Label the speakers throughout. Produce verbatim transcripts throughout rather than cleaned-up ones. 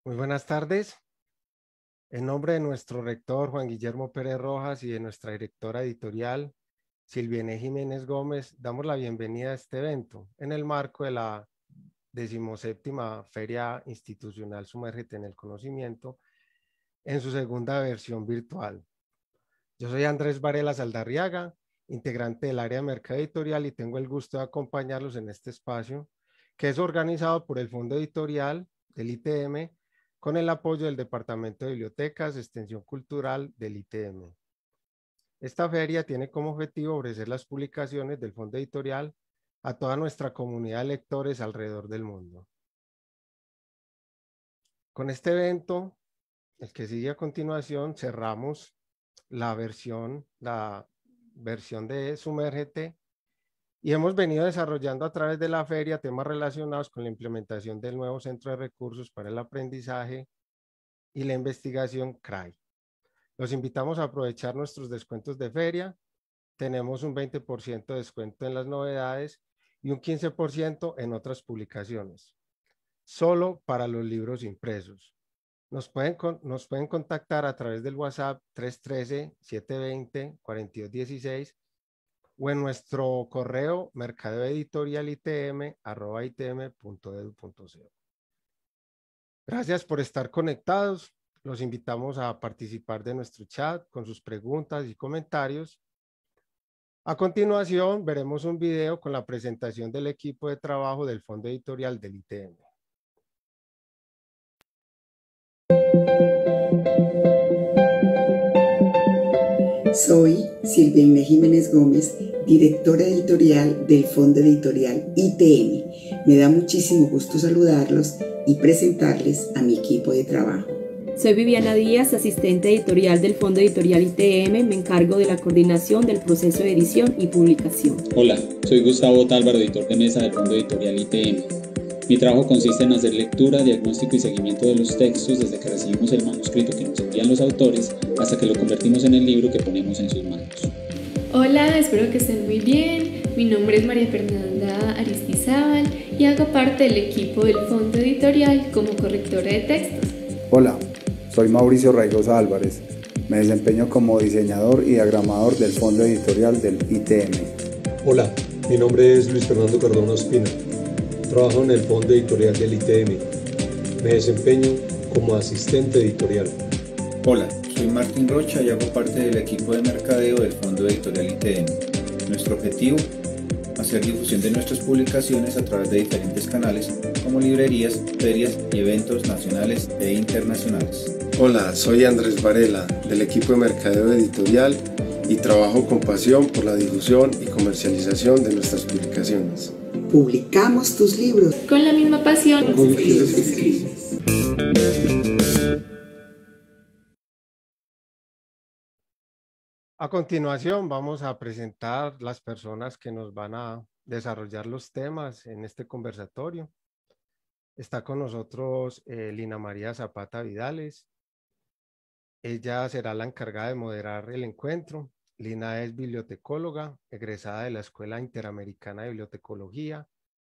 Speaker 1: Muy buenas tardes. En nombre de nuestro rector Juan Guillermo Pérez Rojas y de nuestra directora editorial Silviane Jiménez Gómez, damos la bienvenida a este evento en el marco de la decimoséptima Feria Institucional Sumérgete en el Conocimiento en su segunda versión virtual. Yo soy Andrés Varela Saldarriaga, integrante del área de mercado editorial, y tengo el gusto de acompañarlos en este espacio que es organizado por el Fondo Editorial del I T M con el apoyo del Departamento de Bibliotecas, Extensión Cultural del I T M. Esta feria tiene como objetivo ofrecer las publicaciones del Fondo Editorial a toda nuestra comunidad de lectores alrededor del mundo. Con este evento, el que sigue a continuación, cerramos la versión, la versión de Sumérgete, y hemos venido desarrollando a través de la feria temas relacionados con la implementación del nuevo Centro de Recursos para el Aprendizaje y la Investigación C R A I. Los invitamos a aprovechar nuestros descuentos de feria. Tenemos un veinte por ciento de descuento en las novedades y un quince por ciento en otras publicaciones, solo para los libros impresos. Nos pueden, nos pueden contactar a través del WhatsApp tres uno tres, siete dos cero, cuatro dos uno seis o en nuestro correo mercadoeditorialitm arroba itm punto edu punto co. Gracias por estar conectados. Los invitamos a participar de nuestro chat con sus preguntas y comentarios. A continuación, veremos un video con la presentación del equipo de trabajo del Fondo Editorial del I T M.
Speaker 2: Soy Silviane Jiménez Gómez, directora editorial del Fondo Editorial I T M. Me da muchísimo gusto saludarlos y presentarles a mi equipo de trabajo.
Speaker 3: Soy Viviana Díaz, asistente editorial del Fondo Editorial I T M. Me encargo de la coordinación del proceso de edición y publicación.
Speaker 4: Hola, soy Gustavo Tálvaro, editor de mesa del Fondo Editorial I T M. Mi trabajo consiste en hacer lectura, diagnóstico y seguimiento de los textos desde que recibimos el manuscrito que nos envían los autores hasta que lo convertimos en el libro que ponemos en sus manos.
Speaker 5: Hola, espero que estén muy bien. Mi nombre es María Fernanda Aristizábal y hago parte del equipo del Fondo Editorial como correctora de textos.
Speaker 6: Hola, soy Mauricio Raigosa Álvarez. Me desempeño como diseñador y diagramador del Fondo Editorial del I T M.
Speaker 7: Hola, mi nombre es Luis Fernando Cardona Ospina. Trabajo en el Fondo Editorial del I T M. Me desempeño como asistente editorial.
Speaker 8: Hola, soy Martín Rocha y hago parte del equipo de mercadeo del Fondo Editorial I T M. Nuestro objetivo, hacer difusión de nuestras publicaciones a través de diferentes canales como librerías, ferias y eventos nacionales e internacionales.
Speaker 9: Hola, soy Andrés Varela del equipo de mercadeo editorial y trabajo con pasión por la difusión y comercialización de nuestras publicaciones.
Speaker 2: Publicamos tus libros
Speaker 5: con la misma pasión
Speaker 2: con que los escribes.
Speaker 1: A continuación vamos a presentar las personas que nos van a desarrollar los temas en este conversatorio. Está con nosotros eh, Lina María Zapata Vidales. Ella será la encargada de moderar el encuentro. Lina es bibliotecóloga, egresada de la Escuela Interamericana de Bibliotecología,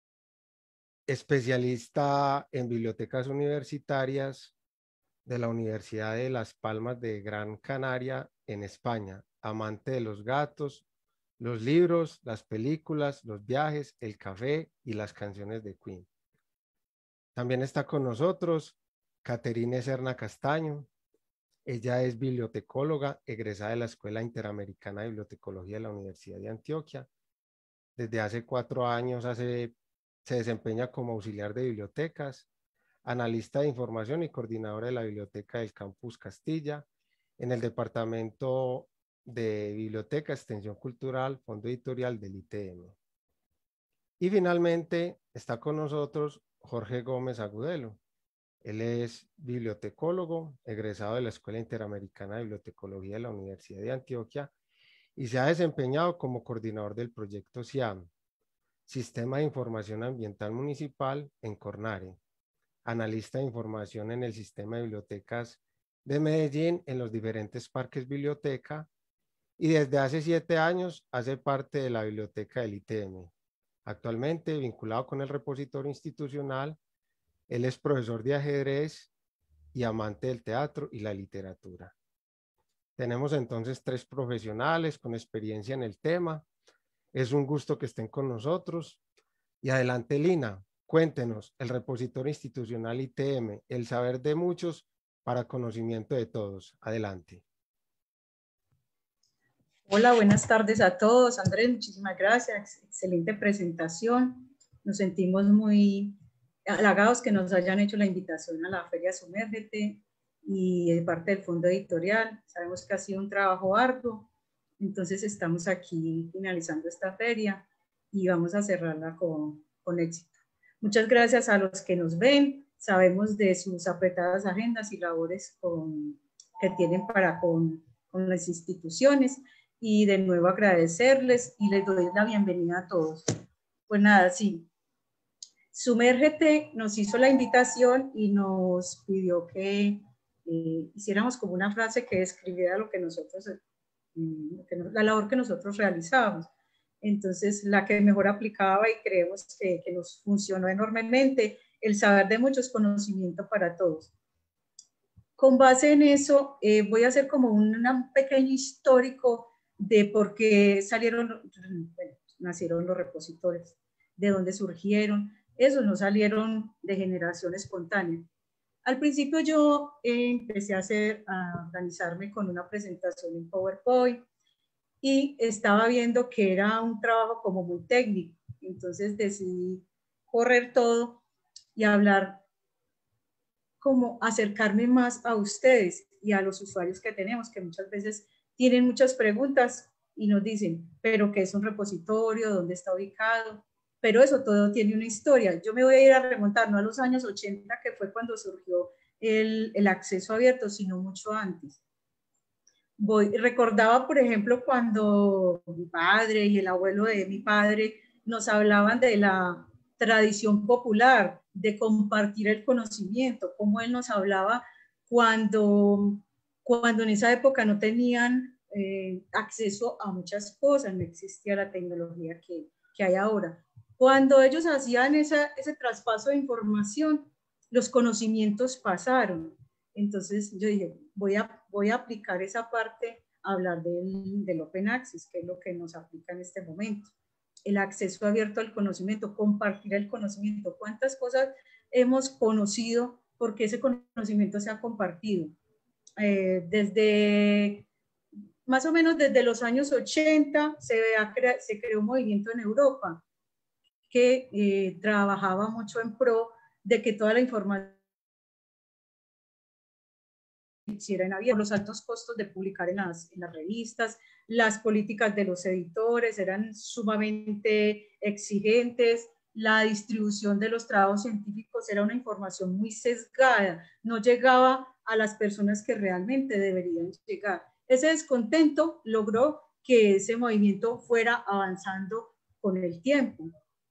Speaker 1: especialista en bibliotecas universitarias de la Universidad de Las Palmas de Gran Canaria en España, amante de los gatos, los libros, las películas, los viajes, el café y las canciones de Queen. También está con nosotros Caterine Serna Castaño. Ella es bibliotecóloga, egresada de la Escuela Interamericana de Bibliotecología de la Universidad de Antioquia. Desde hace cuatro años hace, se desempeña como auxiliar de bibliotecas, analista de información y coordinadora de la Biblioteca del Campus Castilla en el Departamento de Biblioteca, Extensión Cultural, Fondo Editorial del I T M. Y finalmente está con nosotros Jorge Gómez Agudelo. Él es bibliotecólogo, egresado de la Escuela Interamericana de Bibliotecología de la Universidad de Antioquia y se ha desempeñado como coordinador del proyecto SIAM, Sistema de Información Ambiental Municipal en Cornare, analista de información en el Sistema de Bibliotecas de Medellín en los diferentes parques biblioteca y desde hace siete años hace parte de la biblioteca del I T M. Actualmente vinculado con el repositorio institucional. Él es profesor de ajedrez y amante del teatro y la literatura. Tenemos entonces tres profesionales con experiencia en el tema. Es un gusto que estén con nosotros. Y adelante, Lina, cuéntenos, el repositorio institucional I T M, el saber de muchos para conocimiento de todos. Adelante.
Speaker 10: Hola, buenas tardes a todos. Andrés, muchísimas gracias. Excelente presentación. Nos sentimos muy halagados que nos hayan hecho la invitación a la Feria Sumérgete y de parte del Fondo Editorial. Sabemos que ha sido un trabajo arduo, entonces estamos aquí finalizando esta feria y vamos a cerrarla con, con éxito. Muchas gracias a los que nos ven. Sabemos de sus apretadas agendas y labores con, que tienen para con, con las instituciones. Y de nuevo agradecerles y les doy la bienvenida a todos. Pues nada, sí, Sumérgete nos hizo la invitación y nos pidió que eh, hiciéramos como una frase que describiera lo que nosotros, eh, que no, la labor que nosotros realizábamos. Entonces, la que mejor aplicaba y creemos que, que nos funcionó enormemente, el saber de muchos, conocimiento para todos. Con base en eso, eh, voy a hacer como un, un pequeño histórico de por qué salieron, bueno, nacieron los repositorios, de dónde surgieron. Esos no salieron de generación espontánea. Al principio yo eh, empecé a, hacer, a organizarme con una presentación en PowerPoint y estaba viendo que era un trabajo como muy técnico. Entonces decidí correr todo y hablar, como acercarme más a ustedes y a los usuarios que tenemos, que muchas veces tienen muchas preguntas y nos dicen, pero ¿qué es un repositorio? ¿Dónde está ubicado? Pero eso todo tiene una historia. Yo me voy a ir a remontar, no a los años ochenta, que fue cuando surgió el, el acceso abierto, sino mucho antes. Voy, recordaba, por ejemplo, cuando mi padre y el abuelo de mi padre nos hablaban de la tradición popular, de compartir el conocimiento, como él nos hablaba cuando... cuando en esa época no tenían eh, acceso a muchas cosas, no existía la tecnología que, que hay ahora. Cuando ellos hacían esa, ese traspaso de información, los conocimientos pasaron. Entonces yo dije, voy a, voy a aplicar esa parte a hablar del, del Open Access, que es lo que nos aplica en este momento. El acceso abierto al conocimiento, compartir el conocimiento. ¿Cuántas cosas hemos conocido porque ese conocimiento se ha compartido? Eh, desde más o menos desde los años ochenta se, crea, se creó un movimiento en Europa que eh, trabajaba mucho en pro de que toda la información hiciera en abierto, los altos costos de publicar en las, en las revistas, las políticas de los editores eran sumamente exigentes, la distribución de los trabajos científicos era una información muy sesgada, no llegaba a las personas que realmente deberían llegar. Ese descontento logró que ese movimiento fuera avanzando con el tiempo.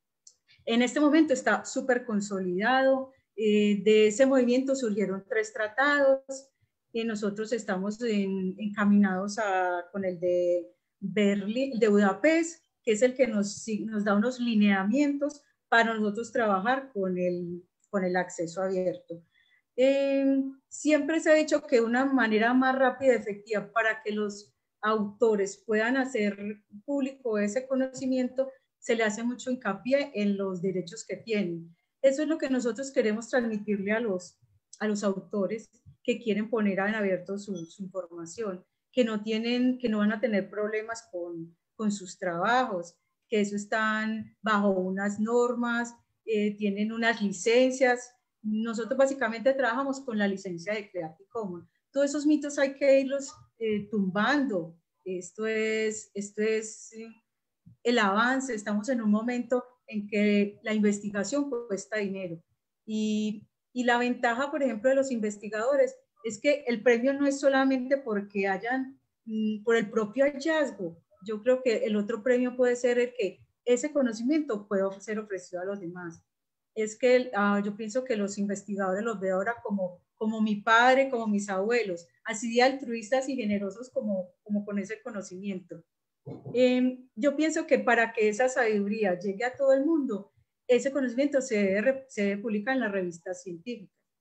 Speaker 10: En este momento está súper consolidado, eh, de ese movimiento surgieron tres tratados y nosotros estamos en, encaminados a, con el de, Berlín, de Budapest, que es el que nos, nos da unos lineamientos para nosotros trabajar con el, con el acceso abierto. Eh, siempre se ha dicho que una manera más rápida y efectiva para que los autores puedan hacer público ese conocimiento, se le hace mucho hincapié en los derechos que tienen. Eso es lo que nosotros queremos transmitirle a los, a los autores que quieren poner en abierto su, su información, que no, tienen, que no van a tener problemas con, con sus trabajos, que eso están bajo unas normas, eh, tienen unas licencias. Nosotros básicamente trabajamos con la licencia de Creative Commons. Todos esos mitos hay que irlos eh, tumbando. Esto es, esto es eh, el avance. Estamos en un momento en que la investigación cuesta dinero. Y, y la ventaja, por ejemplo, de los investigadores es que el premio no es solamente porque hayan, mm, por el propio hallazgo. Yo creo que el otro premio puede ser el que ese conocimiento puede ser ofrecido a los demás. Es que uh, yo pienso que los investigadores los veo ahora como, como mi padre, como mis abuelos, así de altruistas y generosos como, como con ese conocimiento. Eh, yo pienso que para que esa sabiduría llegue a todo el mundo, ese conocimiento se debe, se debe publicar en las revistas científicas.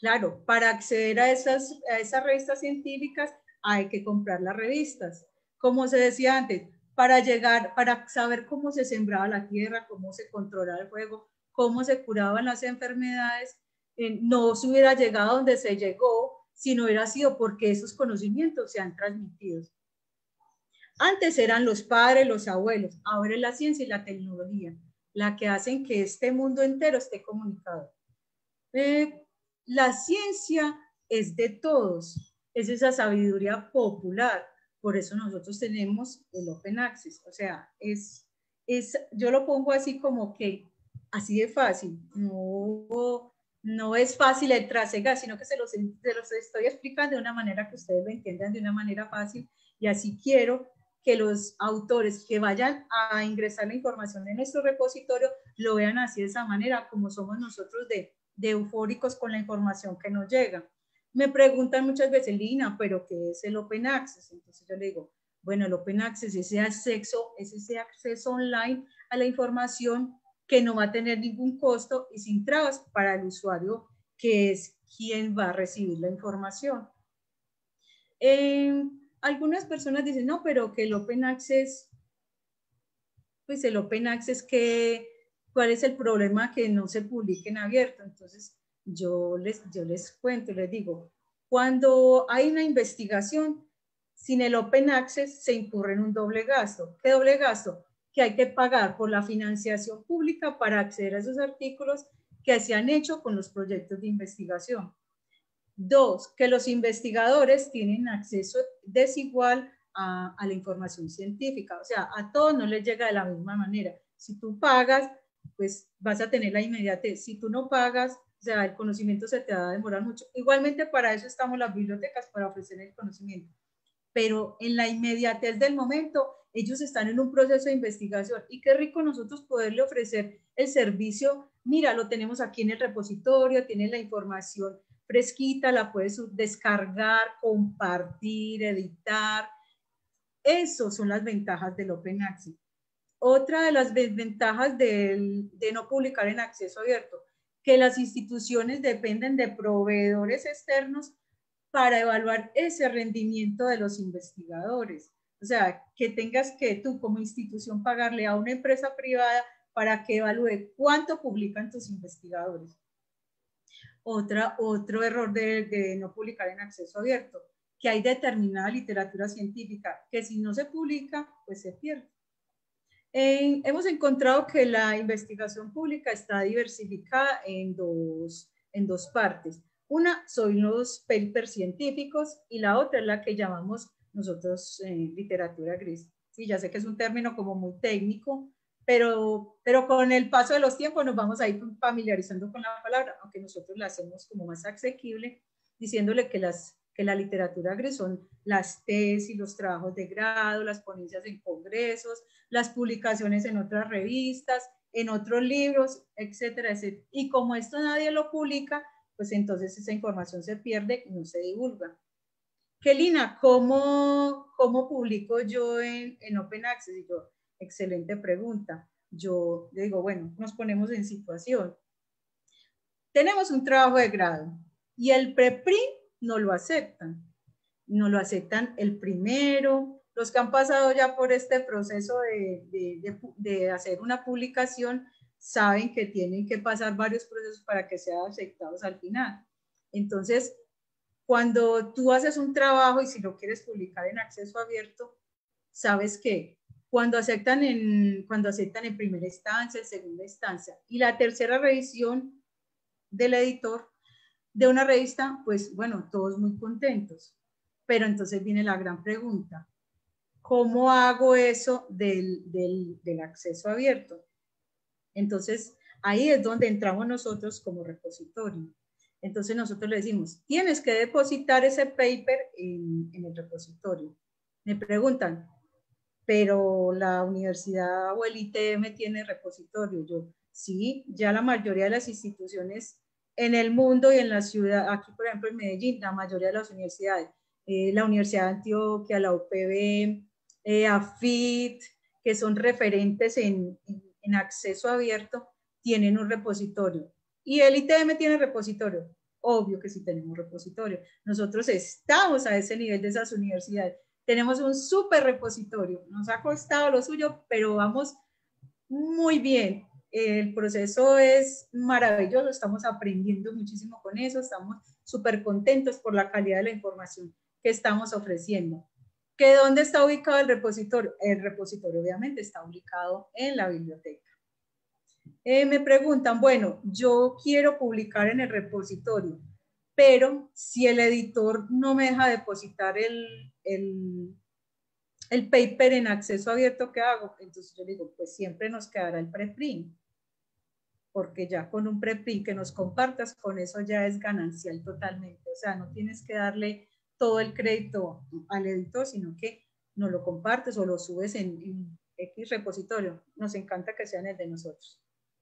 Speaker 10: Claro, para acceder a esas, a esas revistas científicas hay que comprar las revistas. Como se decía antes, para llegar, para saber cómo se sembraba la tierra, cómo se controlaba el fuego, cómo se curaban las enfermedades, eh, no se hubiera llegado a donde se llegó si no hubiera sido porque esos conocimientos se han transmitido. Antes eran los padres, los abuelos, ahora es la ciencia y la tecnología la que hacen que este mundo entero esté comunicado. Eh, la ciencia es de todos, es esa sabiduría popular, por eso nosotros tenemos el Open Access, o sea, es, es, yo lo pongo así como que, así de fácil, no, no es fácil el trasegar, sino que se los, se los estoy explicando de una manera que ustedes lo entiendan de una manera fácil, y así quiero que los autores que vayan a ingresar la información en nuestro repositorio lo vean así de esa manera, como somos nosotros de, de eufóricos con la información que nos llega. Me preguntan muchas veces, Lina, ¿pero qué es el Open Access? Entonces yo le digo, bueno, el Open Access es ese acceso, es ese acceso online a la información que no va a tener ningún costo y sin trabas para el usuario, que es quien va a recibir la información. Eh, algunas personas dicen, no, pero que el Open Access, pues el Open Access, que, ¿cuál es el problema que no se publique en abierto? Entonces, yo les, yo les cuento, les digo, cuando hay una investigación, sin el Open Access se incurre en un doble gasto. ¿Qué doble gasto? Que hay que pagar por la financiación pública para acceder a esos artículos que se han hecho con los proyectos de investigación. Dos, que los investigadores tienen acceso desigual a, a la información científica, o sea, a todos no les llega de la misma manera. Si tú pagas, pues vas a tener la inmediatez. Si tú no pagas, o sea, el conocimiento se te va a demorar mucho. Igualmente para eso estamos las bibliotecas, para ofrecer el conocimiento. Pero en la inmediatez del momento, ellos están en un proceso de investigación y qué rico nosotros poderle ofrecer el servicio. Mira, lo tenemos aquí en el repositorio, tiene la información fresquita, la puedes descargar, compartir, editar. Esas son las ventajas del Open Access. Otra de las desventajas del, de no publicar en acceso abierto, que las instituciones dependen de proveedores externos para evaluar ese rendimiento de los investigadores. O sea, que tengas que tú como institución pagarle a una empresa privada para que evalúe cuánto publican tus investigadores. Otra, otro error de, de no publicar en acceso abierto, que hay determinada literatura científica que si no se publica, pues se pierde. Eh, hemos encontrado que la investigación pública está diversificada en dos, en dos partes. Una son los papers científicos y la otra es la que llamamos nosotros eh, literatura gris. Sí, ya sé que es un término como muy técnico, pero, pero con el paso de los tiempos nos vamos a ir familiarizando con la palabra, aunque nosotros la hacemos como más asequible, diciéndole que, las, que la literatura gris son las tesis, los trabajos de grado, las ponencias en congresos, las publicaciones en otras revistas, en otros libros, etcétera, etcétera. Y como esto nadie lo publica, pues entonces esa información se pierde y no se divulga. Kelina, ¿cómo, cómo publico yo en, en Open Access? Y yo, excelente pregunta. Yo le digo, bueno, nos ponemos en situación. Tenemos un trabajo de grado y el preprint no lo aceptan. No lo aceptan el primero. Los que han pasado ya por este proceso de, de, de, de hacer una publicación saben que tienen que pasar varios procesos para que sean aceptados al final. Entonces, cuando tú haces un trabajo y si lo quieres publicar en acceso abierto, sabes que cuando aceptan en, cuando aceptan en primera instancia, en segunda instancia y la tercera revisión del editor de una revista, pues bueno, todos muy contentos. Pero entonces viene la gran pregunta, ¿cómo hago eso del, del, del acceso abierto? Entonces, ahí es donde entramos nosotros como repositorio. Entonces, nosotros le decimos, tienes que depositar ese paper en, en el repositorio. Me preguntan, pero la universidad o el I T M tiene repositorio. Yo, sí, ya la mayoría de las instituciones en el mundo y en la ciudad, aquí por ejemplo en Medellín, la mayoría de las universidades, eh, la Universidad de Antioquia, la U P B, eh, AFIT, que son referentes en, en en acceso abierto, tienen un repositorio. Y el I T M tiene repositorio. Obvio que sí tenemos repositorio. Nosotros estamos a ese nivel de esas universidades. Tenemos un súper repositorio. Nos ha costado lo suyo, pero vamos muy bien. El proceso es maravilloso. Estamos aprendiendo muchísimo con eso. Estamos súper contentos por la calidad de la información que estamos ofreciendo. ¿Que dónde está ubicado el repositorio? El repositorio obviamente está ubicado en la biblioteca. Eh, me preguntan, bueno, yo quiero publicar en el repositorio, pero si el editor no me deja depositar el, el, el paper en acceso abierto, ¿qué hago? Entonces yo digo, pues siempre nos quedará el preprint, porque ya con un preprint que nos compartas, con eso ya es ganancial totalmente. O sea, no tienes que darle todo el crédito al editor, sino que nos lo compartes o lo subes en, en X repositorio. Nos encanta que sean el de nosotros.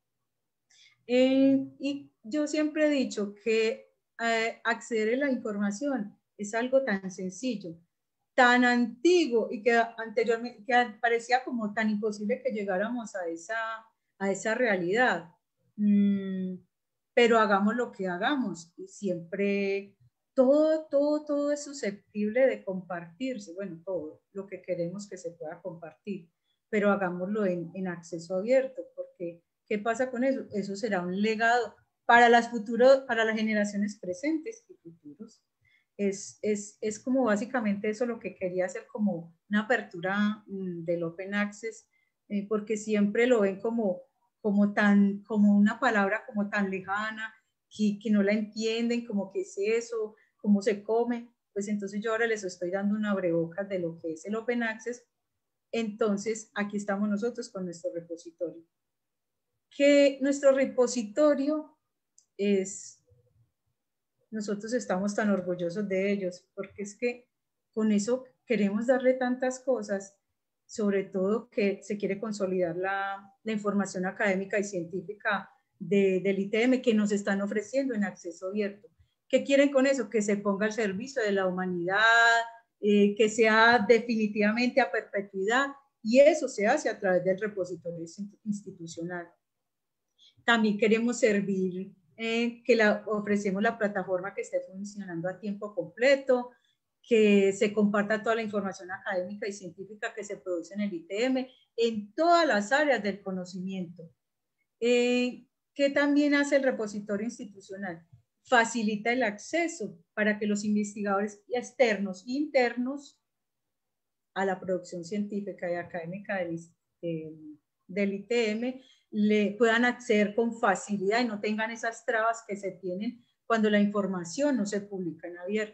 Speaker 10: Eh, y yo siempre he dicho que eh, acceder a la información es algo tan sencillo, tan antiguo y que anteriormente que parecía como tan imposible que llegáramos a esa, a esa realidad. Mm, pero hagamos lo que hagamos y siempre todo, todo, todo es susceptible de compartirse. Bueno, todo lo que queremos que se pueda compartir, pero hagámoslo en, en acceso abierto, porque ¿qué pasa con eso? Eso será un legado para las, futuros, para las generaciones presentes y futuros. Es, es, es como básicamente eso lo que quería hacer, como una apertura mm, del Open Access, eh, porque siempre lo ven como, como, tan, como una palabra como tan lejana, que, que no la entienden, como qué es eso, cómo se come. Pues entonces yo ahora les estoy dando una abrebocas de lo que es el Open Access. Entonces aquí estamos nosotros con nuestro repositorio. Que nuestro repositorio es, nosotros estamos tan orgullosos de ellos, porque es que con eso queremos darle tantas cosas, sobre todo que se quiere consolidar la, la información académica y científica de, del I T M que nos están ofreciendo en acceso abierto. ¿Qué quieren con eso? Que se ponga al servicio de la humanidad, eh, que sea definitivamente a perpetuidad, y eso se hace a través del repositorio institucional. También queremos servir, eh, que la, ofrecemos la plataforma que esté funcionando a tiempo completo, que se comparta toda la información académica y científica que se produce en el I T M, en todas las áreas del conocimiento. Eh, ¿Qué también hace el repositorio institucional? Facilita el acceso para que los investigadores externos e internos a la producción científica y académica del, eh, del I T M le puedan acceder con facilidad y no tengan esas trabas que se tienen cuando la información no se publica en abierto.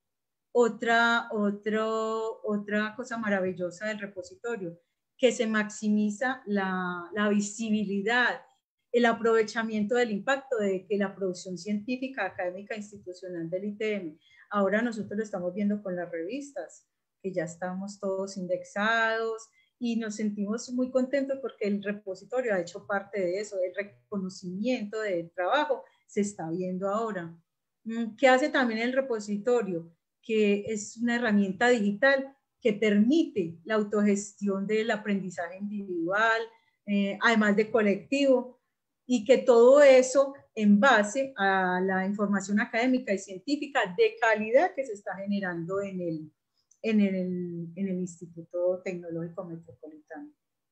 Speaker 10: Otra, otro, otra cosa maravillosa del repositorio, que se maximiza la, la visibilidad, el aprovechamiento del impacto de que la producción científica, académica, institucional del I T M. Ahora nosotros lo estamos viendo con las revistas, que ya estamos todos indexados, y nos sentimos muy contentos porque el repositorio ha hecho parte de eso, el reconocimiento del trabajo se está viendo ahora. ¿Qué hace también el repositorio? Que es una herramienta digital que permite la autogestión del aprendizaje individual, eh, además de colectivo, y que todo eso en base a la información académica y científica de calidad que se está generando en el En el, en el Instituto Tecnológico Metropolitano.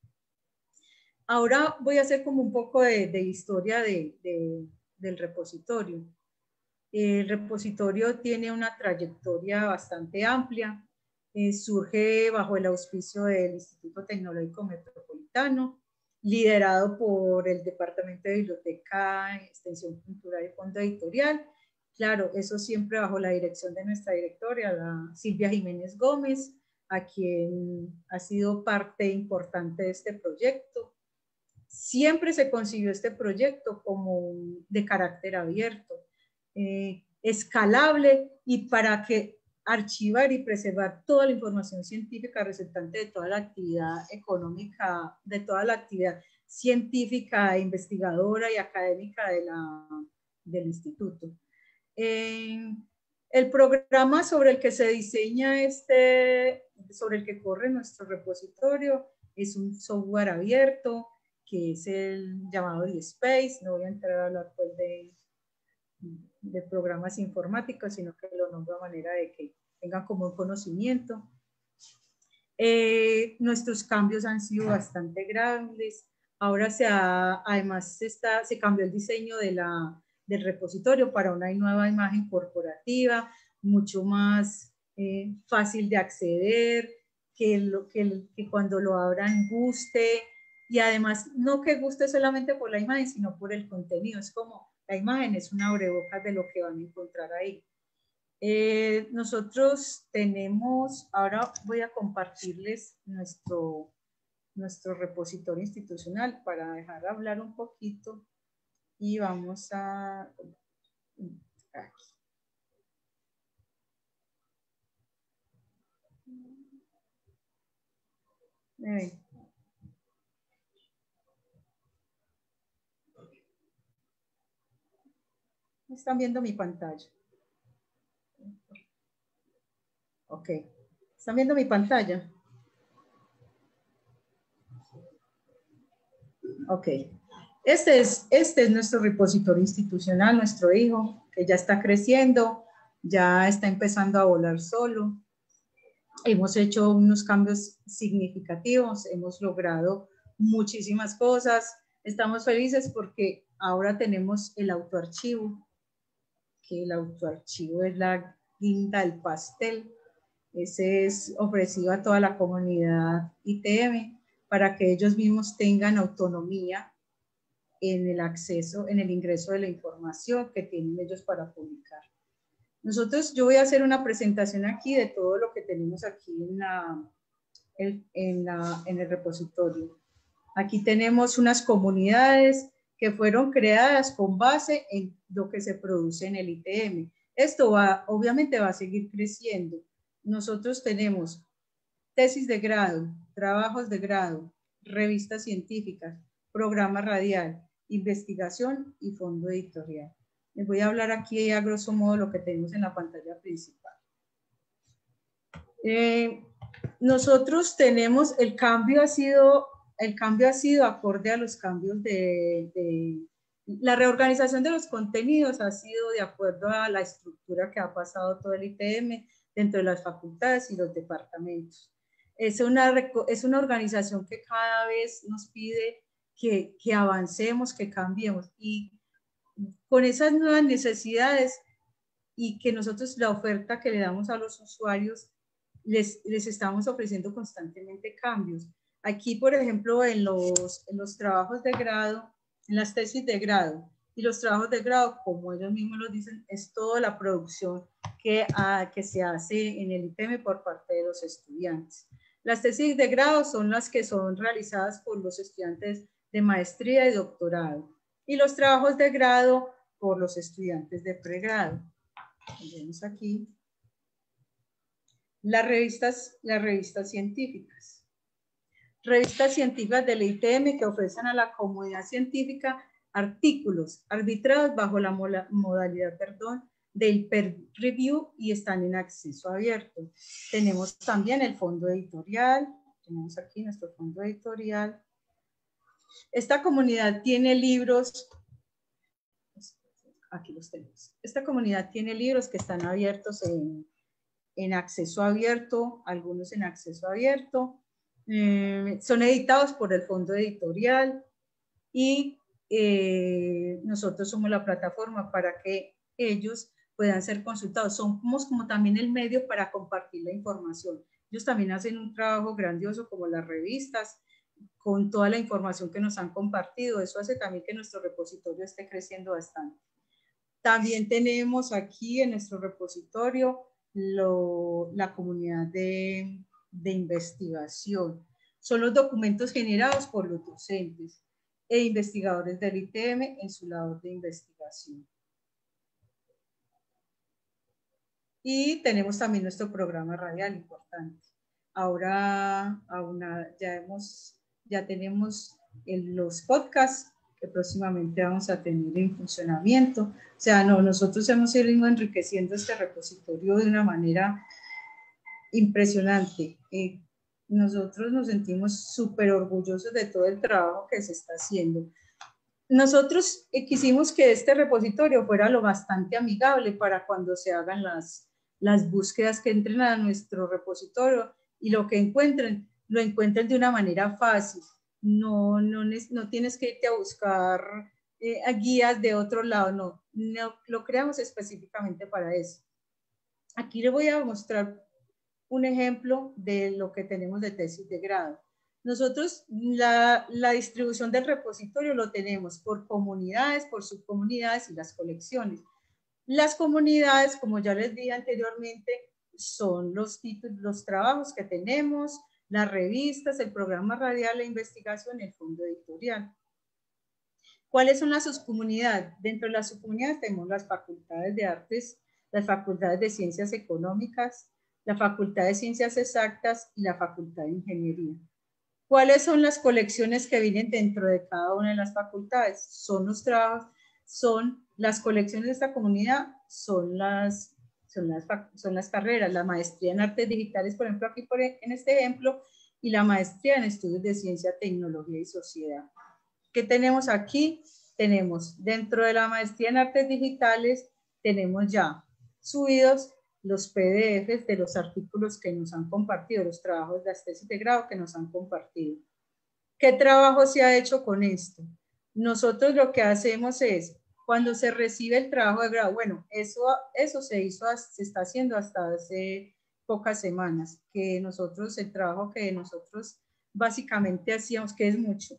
Speaker 10: Ahora voy a hacer como un poco de, de historia de, de, del repositorio. El repositorio tiene una trayectoria bastante amplia. Eh, surge bajo el auspicio del Instituto Tecnológico Metropolitano, liderado por el Departamento de Biblioteca, Extensión Cultural y Fondo Editorial. Claro, eso siempre bajo la dirección de nuestra directora, la Silvia Jiménez Gómez, a quien ha sido parte importante de este proyecto. Siempre se concibió este proyecto como de carácter abierto, eh, escalable, y para que archivar y preservar toda la información científica resultante de toda la actividad económica, de toda la actividad científica, investigadora y académica de la, del instituto. Eh, el programa sobre el que se diseña este, sobre el que corre nuestro repositorio, es un software abierto que es el llamado DSpace. No voy a entrar a hablar pues de, de programas informáticos, sino que lo nombro a manera de que tengan como un conocimiento. Eh, nuestros cambios han sido bastante grandes. Ahora se ha, además se, está, se cambió el diseño de la, del repositorio para una nueva imagen corporativa, mucho más eh, fácil de acceder, que, lo, que, que cuando lo abran guste, y además no que guste solamente por la imagen, sino por el contenido. Es como la imagen es una abrebocas de lo que van a encontrar ahí. Eh, nosotros tenemos, ahora voy a compartirles nuestro, nuestro repositorio institucional para dejar hablar un poquito y vamos a... Aquí. Eh. Están viendo mi pantalla. Ok. ¿Están viendo mi pantalla? Ok. Este es, este es nuestro repositorio institucional, nuestro hijo, que ya está creciendo, ya está empezando a volar solo. Hemos hecho unos cambios significativos, hemos logrado muchísimas cosas. Estamos felices porque ahora tenemos el autoarchivo, que el autoarchivo es la guinda del pastel. Ese es ofrecido a toda la comunidad I T M para que ellos mismos tengan autonomía en el acceso, en el ingreso de la información que tienen ellos para publicar. Nosotros, yo voy a hacer una presentación aquí de todo lo que tenemos aquí en, la, en, en, la, en el repositorio. Aquí tenemos unas comunidades que fueron creadas con base en lo que se produce en el I T M. Esto va, obviamente va a seguir creciendo. Nosotros tenemos tesis de grado, trabajos de grado, revistas científicas, programa radial, investigación y fondo editorial. Les voy a hablar aquí a grosso modo lo que tenemos en la pantalla principal. Eh, nosotros tenemos, el cambio ha sido, el cambio ha sido acorde a los cambios de, de, la reorganización de los contenidos ha sido de acuerdo a la estructura que ha pasado todo el I T M dentro de las facultades y los departamentos. Es una, es una organización que cada vez nos pide que, que avancemos, que cambiemos, y con esas nuevas necesidades y que nosotros la oferta que le damos a los usuarios, les, les estamos ofreciendo constantemente cambios. Aquí, por ejemplo, en los, en los trabajos de grado, en las tesis de grado y los trabajos de grado, como ellos mismos lo dicen, es toda la producción que, a, que se hace en el I T M por parte de los estudiantes. Las tesis de grado son las que son realizadas por los estudiantes de maestría y doctorado, y los trabajos de grado por los estudiantes de pregrado. Vemos aquí las revistas, las revistas científicas. Revistas científicas del I T M que ofrecen a la comunidad científica artículos arbitrados bajo la modalidad, perdón, del peer review y están en acceso abierto. Tenemos también el fondo editorial, tenemos aquí nuestro fondo editorial. Esta comunidad tiene libros, aquí los tenemos. Esta comunidad tiene libros que están abiertos en, en acceso abierto, algunos en acceso abierto. Eh, son editados por el fondo editorial y eh, nosotros somos la plataforma para que ellos puedan ser consultados. Somos como también el medio para compartir la información. Ellos también hacen un trabajo grandioso como las revistas, con toda la información que nos han compartido. Eso hace también que nuestro repositorio esté creciendo bastante. También tenemos aquí en nuestro repositorio lo, la comunidad de, de investigación. Son los documentos generados por los docentes e investigadores del I T M en su labor de investigación. Y tenemos también nuestro programa radial importante. Ahora aún ya, hemos, ya tenemos el, los podcasts que próximamente vamos a tener en funcionamiento. O sea, no, nosotros hemos ido enriqueciendo este repositorio de una manera impresionante. Eh, nosotros nos sentimos súper orgullosos de todo el trabajo que se está haciendo. nosotros quisimos que este repositorio fuera lo bastante amigable para cuando se hagan las, las búsquedas que entren a nuestro repositorio y lo que encuentren, lo encuentren de una manera fácil. No, no, no tienes que irte a buscar eh, a guías de otro lado, no, no, lo creamos específicamente para eso. Aquí les voy a mostrar un ejemplo de lo que tenemos de tesis de grado. Nosotros la, la distribución del repositorio lo tenemos por comunidades, por subcomunidades y las colecciones. Las comunidades, como ya les dije anteriormente, son los títulos, los trabajos que tenemos, las revistas, el programa radial, la investigación, el fondo editorial. ¿Cuáles son las subcomunidades? Dentro de las subcomunidades tenemos las facultades de artes, las facultades de ciencias económicas, la facultad de ciencias exactas y la facultad de ingeniería. ¿Cuáles son las colecciones que vienen dentro de cada una de las facultades? Son los trabajos, son las colecciones de esta comunidad, son las, son las, son las carreras, la maestría en artes digitales, por ejemplo, aquí por, en este ejemplo, y la maestría en estudios de ciencia, tecnología y sociedad. ¿Qué tenemos aquí? Tenemos dentro de la maestría en artes digitales, tenemos ya subidos los P D Efes de los artículos que nos han compartido, los trabajos de las tesis de grado que nos han compartido. ¿Qué trabajo se ha hecho con esto? Nosotros lo que hacemos es, cuando se recibe el trabajo de grado, bueno, eso, eso se hizo, se está haciendo hasta hace pocas semanas, que nosotros, el trabajo que nosotros básicamente hacíamos, que es mucho,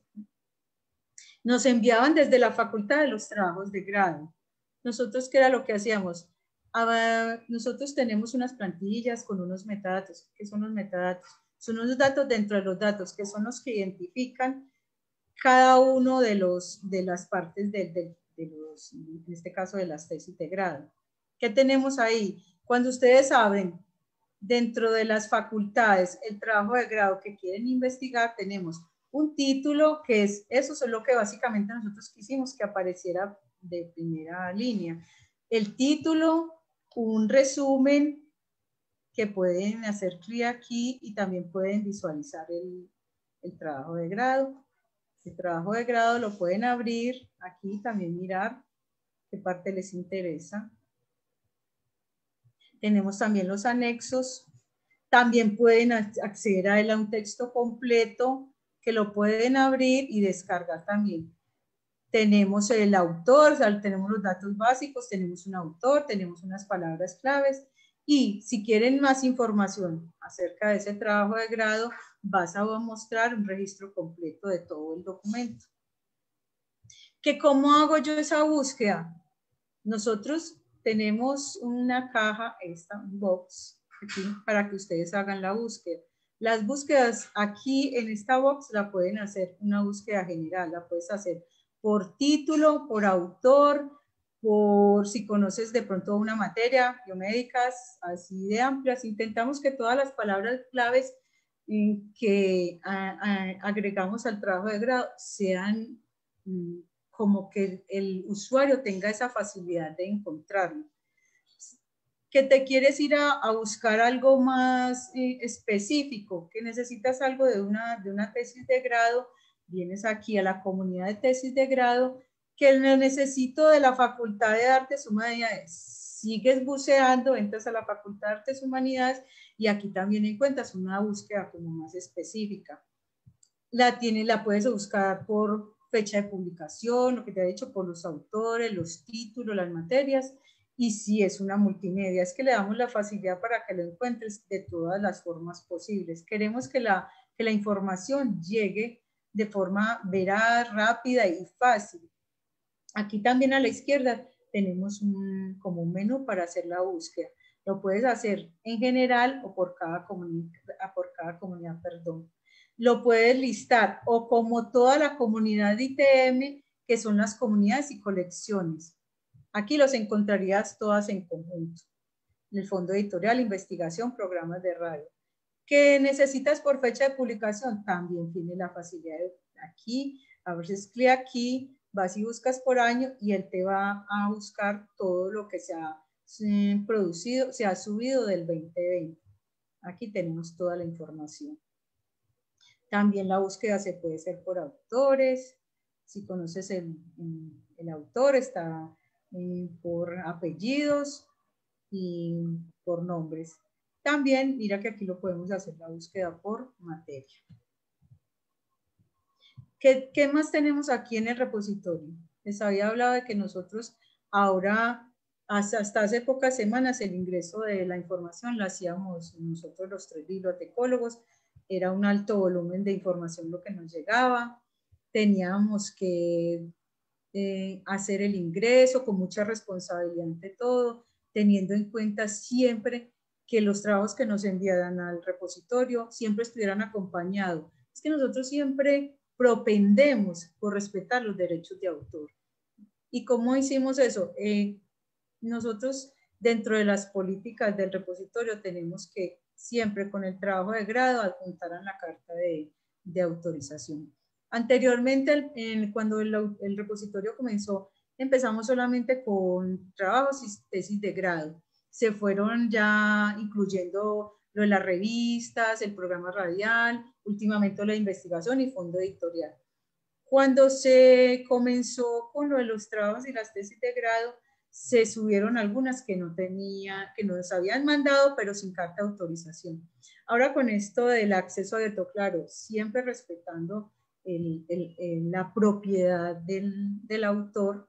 Speaker 10: nos enviaban desde la facultad de los trabajos de grado. Nosotros, ¿qué era lo que hacíamos? Uh, nosotros tenemos unas plantillas con unos metadatos. ¿Qué son los metadatos? Son unos datos dentro de los datos que son los que identifican cada uno de, los, de las partes de, de, de los, en este caso de las tesis de grado. ¿Qué tenemos ahí? Cuando ustedes abren dentro de las facultades el trabajo de grado que quieren investigar, tenemos un título que es, eso es lo que básicamente nosotros quisimos que apareciera de primera línea. El título, un resumen que pueden hacer clic aquí y también pueden visualizar el, el trabajo de grado. El trabajo de grado lo pueden abrir aquí, también mirar qué parte les interesa. Tenemos también los anexos. También pueden acceder a él a un texto completo que lo pueden abrir y descargar también. Tenemos el autor, o sea, tenemos los datos básicos, tenemos un autor, tenemos unas palabras claves y si quieren más información acerca de ese trabajo de grado, vas a mostrar un registro completo de todo el documento. ¿Que cómo hago yo esa búsqueda? Nosotros tenemos una caja, esta, un box, aquí, para que ustedes hagan la búsqueda. Las búsquedas aquí en esta box la pueden hacer una búsqueda general, la puedes hacer por título, por autor, por si conoces de pronto una materia, biomédicas, así de amplias. Intentamos que todas las palabras claves que a, a, agregamos al trabajo de grado sean mm, como que el usuario tenga esa facilidad de encontrarlo. Que te quieres ir a, a buscar algo más eh, específico, que necesitas algo de una, de una tesis de grado, vienes aquí a la comunidad de tesis de grado, que lo necesito de la Facultad de Artes y Humanidades. Sigues buceando, entras a la Facultad de Artes y Humanidades y aquí también encuentras una búsqueda como más específica. La, tienes, la puedes buscar por fecha de publicación, lo que te ha dicho, por los autores, los títulos, las materias, y si es una multimedia, es que le damos la facilidad para que lo encuentres de todas las formas posibles. Queremos que la, que la información llegue de forma veraz, rápida y fácil. Aquí también a la izquierda tenemos un, como un menú para hacer la búsqueda. Lo puedes hacer en general o por cada comunidad, por cada comunidad, perdón. Lo puedes listar o como toda la comunidad de I T M, que son las comunidades y colecciones. Aquí los encontrarías todas en conjunto. En el fondo editorial, investigación, programas de radio. ¿Qué necesitas por fecha de publicación? También tiene la facilidad de aquí, a veces clic aquí, vas y buscas por año y él te va a buscar todo lo que se ha eh, producido, se ha subido del veinte veinte. Aquí tenemos toda la información. También la búsqueda se puede hacer por autores, si conoces el, el autor, está eh, por apellidos y por nombres. También, mira que aquí lo podemos hacer la búsqueda por materia. ¿Qué, qué más tenemos aquí en el repositorio? Les había hablado de que nosotros ahora, hasta, hasta hace pocas semanas, el ingreso de la información lo hacíamos nosotros los tres bibliotecólogos. Era un alto volumen de información lo que nos llegaba. Teníamos que eh, hacer el ingreso con mucha responsabilidad ante todo, teniendo en cuenta siempre que los trabajos que nos enviaran al repositorio siempre estuvieran acompañados. Es que nosotros siempre propendemos por respetar los derechos de autor. ¿Y cómo hicimos eso? Eh, nosotros, dentro de las políticas del repositorio, tenemos que siempre con el trabajo de grado adjuntar a la carta de, de autorización. Anteriormente, el, el, cuando el, el repositorio comenzó, empezamos solamente con trabajos y tesis de grado. Se fueron ya incluyendo lo de las revistas, el programa radial, últimamente la investigación y fondo editorial. Cuando se comenzó con lo de los trabajos y las tesis de grado, se subieron algunas que no tenía, que nos habían mandado, pero sin carta de autorización. Ahora con esto del acceso abierto, claro, siempre respetando el, el, el, la propiedad del, del autor,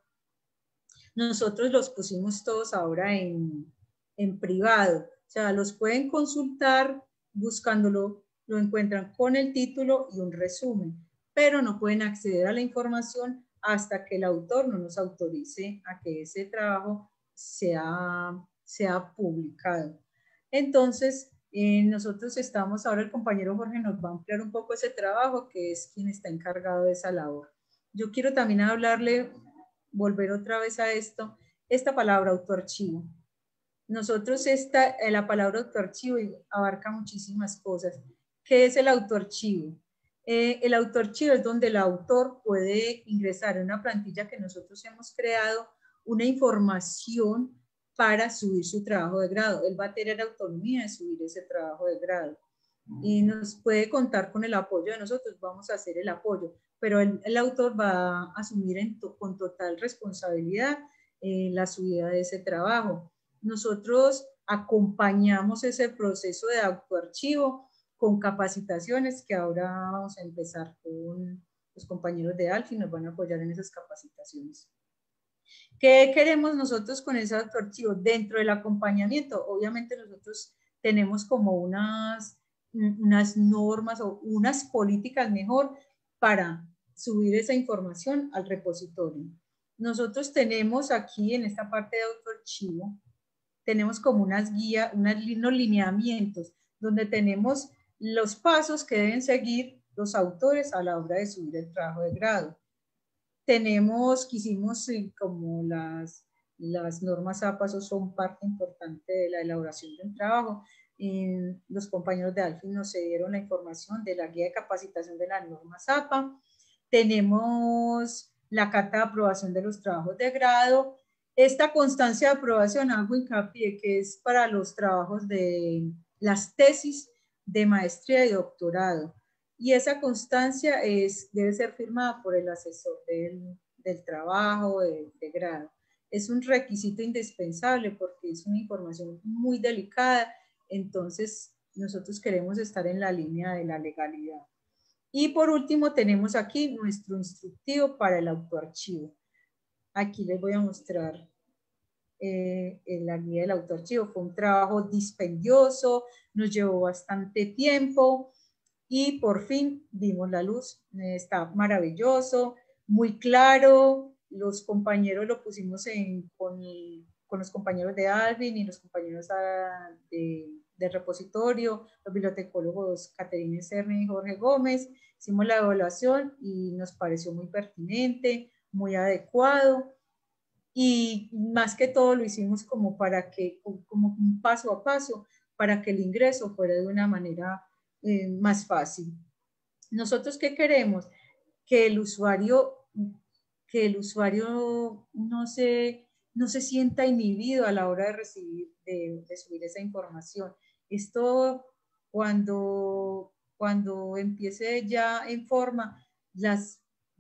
Speaker 10: nosotros los pusimos todos ahora en, en privado. O sea, los pueden consultar buscándolo, lo encuentran con el título y un resumen, pero no pueden acceder a la información hasta que el autor no nos autorice a que ese trabajo sea, sea publicado. Entonces, eh, nosotros estamos, ahora el compañero Jorge nos va a ampliar un poco ese trabajo, que es quien está encargado de esa labor. Yo quiero también hablarle, volver otra vez a esto, esta palabra autoarchivo. Nosotros, esta, la palabra autoarchivo abarca muchísimas cosas. ¿Qué es el autoarchivo? Eh, el autoarchivo es donde el autor puede ingresar en una plantilla que nosotros hemos creado una información para subir su trabajo de grado. Él va a tener autonomía de subir ese trabajo de grado y nos puede contar con el apoyo de nosotros. Vamos a hacer el apoyo, pero el, el autor va a asumir en to, con total responsabilidad eh, la subida de ese trabajo. Nosotros acompañamos ese proceso de autoarchivo con capacitaciones que ahora vamos a empezar con los compañeros de Alfi, nos van a apoyar en esas capacitaciones. ¿Qué queremos nosotros con ese autoarchivo? Dentro del acompañamiento, obviamente nosotros tenemos como unas, unas normas o unas políticas mejor para subir esa información al repositorio. Nosotros tenemos aquí en esta parte de autoarchivo, tenemos como unas guías, unos lineamientos, donde tenemos los pasos que deben seguir los autores a la hora de subir el trabajo de grado. Tenemos, quisimos como las, las normas A P A, son parte importante de la elaboración del trabajo. Eh, los compañeros de Alfi nos dieron la información de la guía de capacitación de las normas A P A. Tenemos la carta de aprobación de los trabajos de grado. Esta constancia de aprobación, hago hincapié, que es para los trabajos de las tesis de maestría y doctorado. Y esa constancia es, debe ser firmada por el asesor del, del trabajo de, de grado. Es un requisito indispensable porque es una información muy delicada, entonces nosotros queremos estar en la línea de la legalidad. Y por último tenemos aquí nuestro instructivo para el autoarchivo. Aquí les voy a mostrar eh, la guía del autoarchivo. Fue un trabajo dispendioso, nos llevó bastante tiempo y por fin vimos la luz. Está maravilloso, muy claro. Los compañeros lo pusimos en, con, con los compañeros de Alvin y los compañeros a, de, de repositorio, los bibliotecólogos Caterina Cerny y Jorge Gómez. Hicimos la evaluación y nos pareció muy pertinente, muy adecuado. Y más que todo lo hicimos como para que, como un paso a paso, para que el ingreso fuera de una manera eh, más fácil. ¿Nosotros qué queremos? Que el usuario, que el usuario no se, no se sienta inhibido a la hora de recibir, de, de subir esa información. Esto cuando, cuando empiece ya en forma, las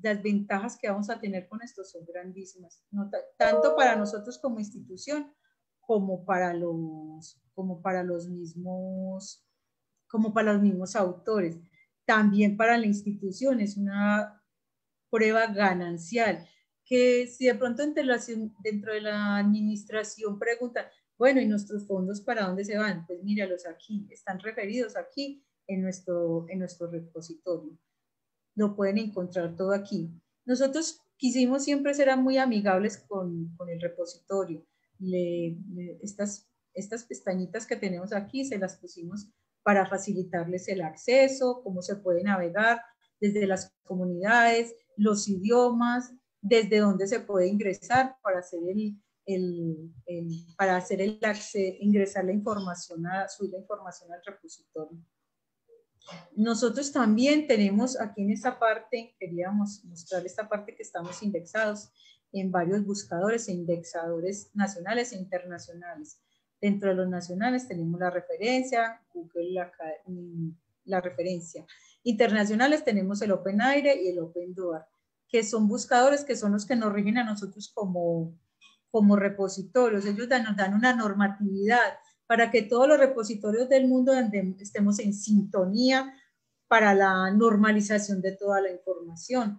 Speaker 10: las ventajas que vamos a tener con esto son grandísimas, no tanto para nosotros como institución, como para los, como para los mismos, como para los mismos autores. También para la institución es una prueba ganancial, que si de pronto entre la, dentro de la administración preguntan, bueno, ¿y nuestros fondos para dónde se van? Pues míralos aquí, están referidos aquí en nuestro, en nuestro repositorio. Lo pueden encontrar todo aquí. Nosotros quisimos siempre ser muy amigables con, con el repositorio. Le, le, estas, estas pestañitas que tenemos aquí se las pusimos para facilitarles el acceso, cómo se puede navegar desde las comunidades, los idiomas, desde dónde se puede ingresar para hacer el, el, el para hacer el acceso, ingresar la información, a, subir la información al repositorio. Nosotros también tenemos aquí en esta parte, queríamos mostrar esta parte que estamos indexados en varios buscadores e indexadores nacionales e internacionales. Dentro de los nacionales tenemos la referencia, Google la, la referencia. Internacionales tenemos el OpenAIRE y el OpenDoar, que son buscadores que son los que nos rigen a nosotros como, como repositorios. Ellos dan, nos dan una normatividad para que todos los repositorios del mundo estemos en sintonía para la normalización de toda la información.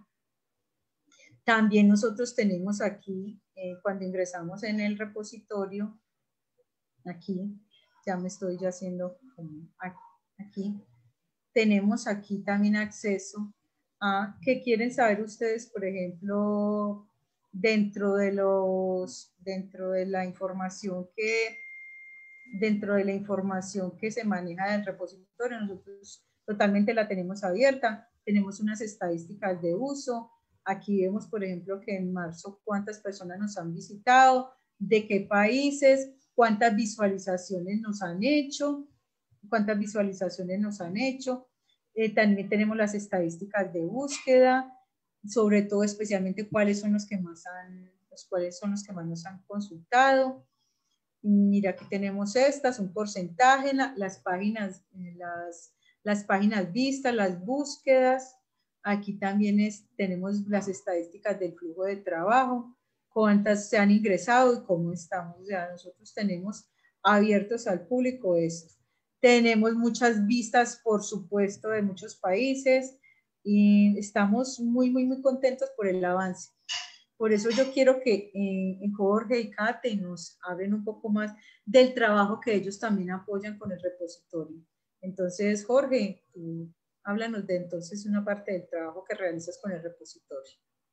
Speaker 10: También nosotros tenemos aquí, eh, cuando ingresamos en el repositorio, aquí, ya me estoy ya haciendo aquí, tenemos aquí también acceso a qué quieren saber ustedes, por ejemplo, dentro de los, dentro de la información que, dentro de la información que se maneja del repositorio, nosotros totalmente la tenemos abierta, tenemos unas estadísticas de uso, aquí vemos, por ejemplo, que en marzo cuántas personas nos han visitado, de qué países, cuántas visualizaciones nos han hecho, cuántas visualizaciones nos han hecho. Eh, también tenemos las estadísticas de búsqueda, sobre todo especialmente cuáles son los que más han, los cuáles son los que más nos han consultado. Mira, aquí tenemos estas, un porcentaje, la, las páginas, las, las páginas vistas, las búsquedas. Aquí también es, tenemos las estadísticas del flujo de trabajo, cuántas se han ingresado y cómo estamos. O sea, nosotros tenemos abiertos al público esto. Tenemos muchas vistas, por supuesto, de muchos países y estamos muy, muy, muy contentos por el avance. Por eso yo quiero que eh, Jorge y Kate nos hablen un poco más del trabajo que ellos también apoyan con el repositorio. Entonces, Jorge, tú háblanos de entonces una parte del trabajo que realizas con el repositorio.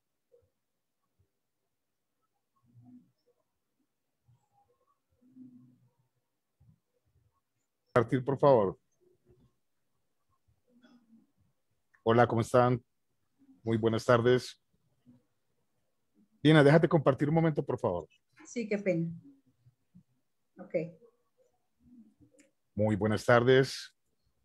Speaker 11: Compartir, por favor. Hola, ¿cómo están? Muy buenas tardes. Dina, déjate compartir un momento, por favor.
Speaker 10: Sí, qué pena. Ok.
Speaker 11: Muy buenas tardes.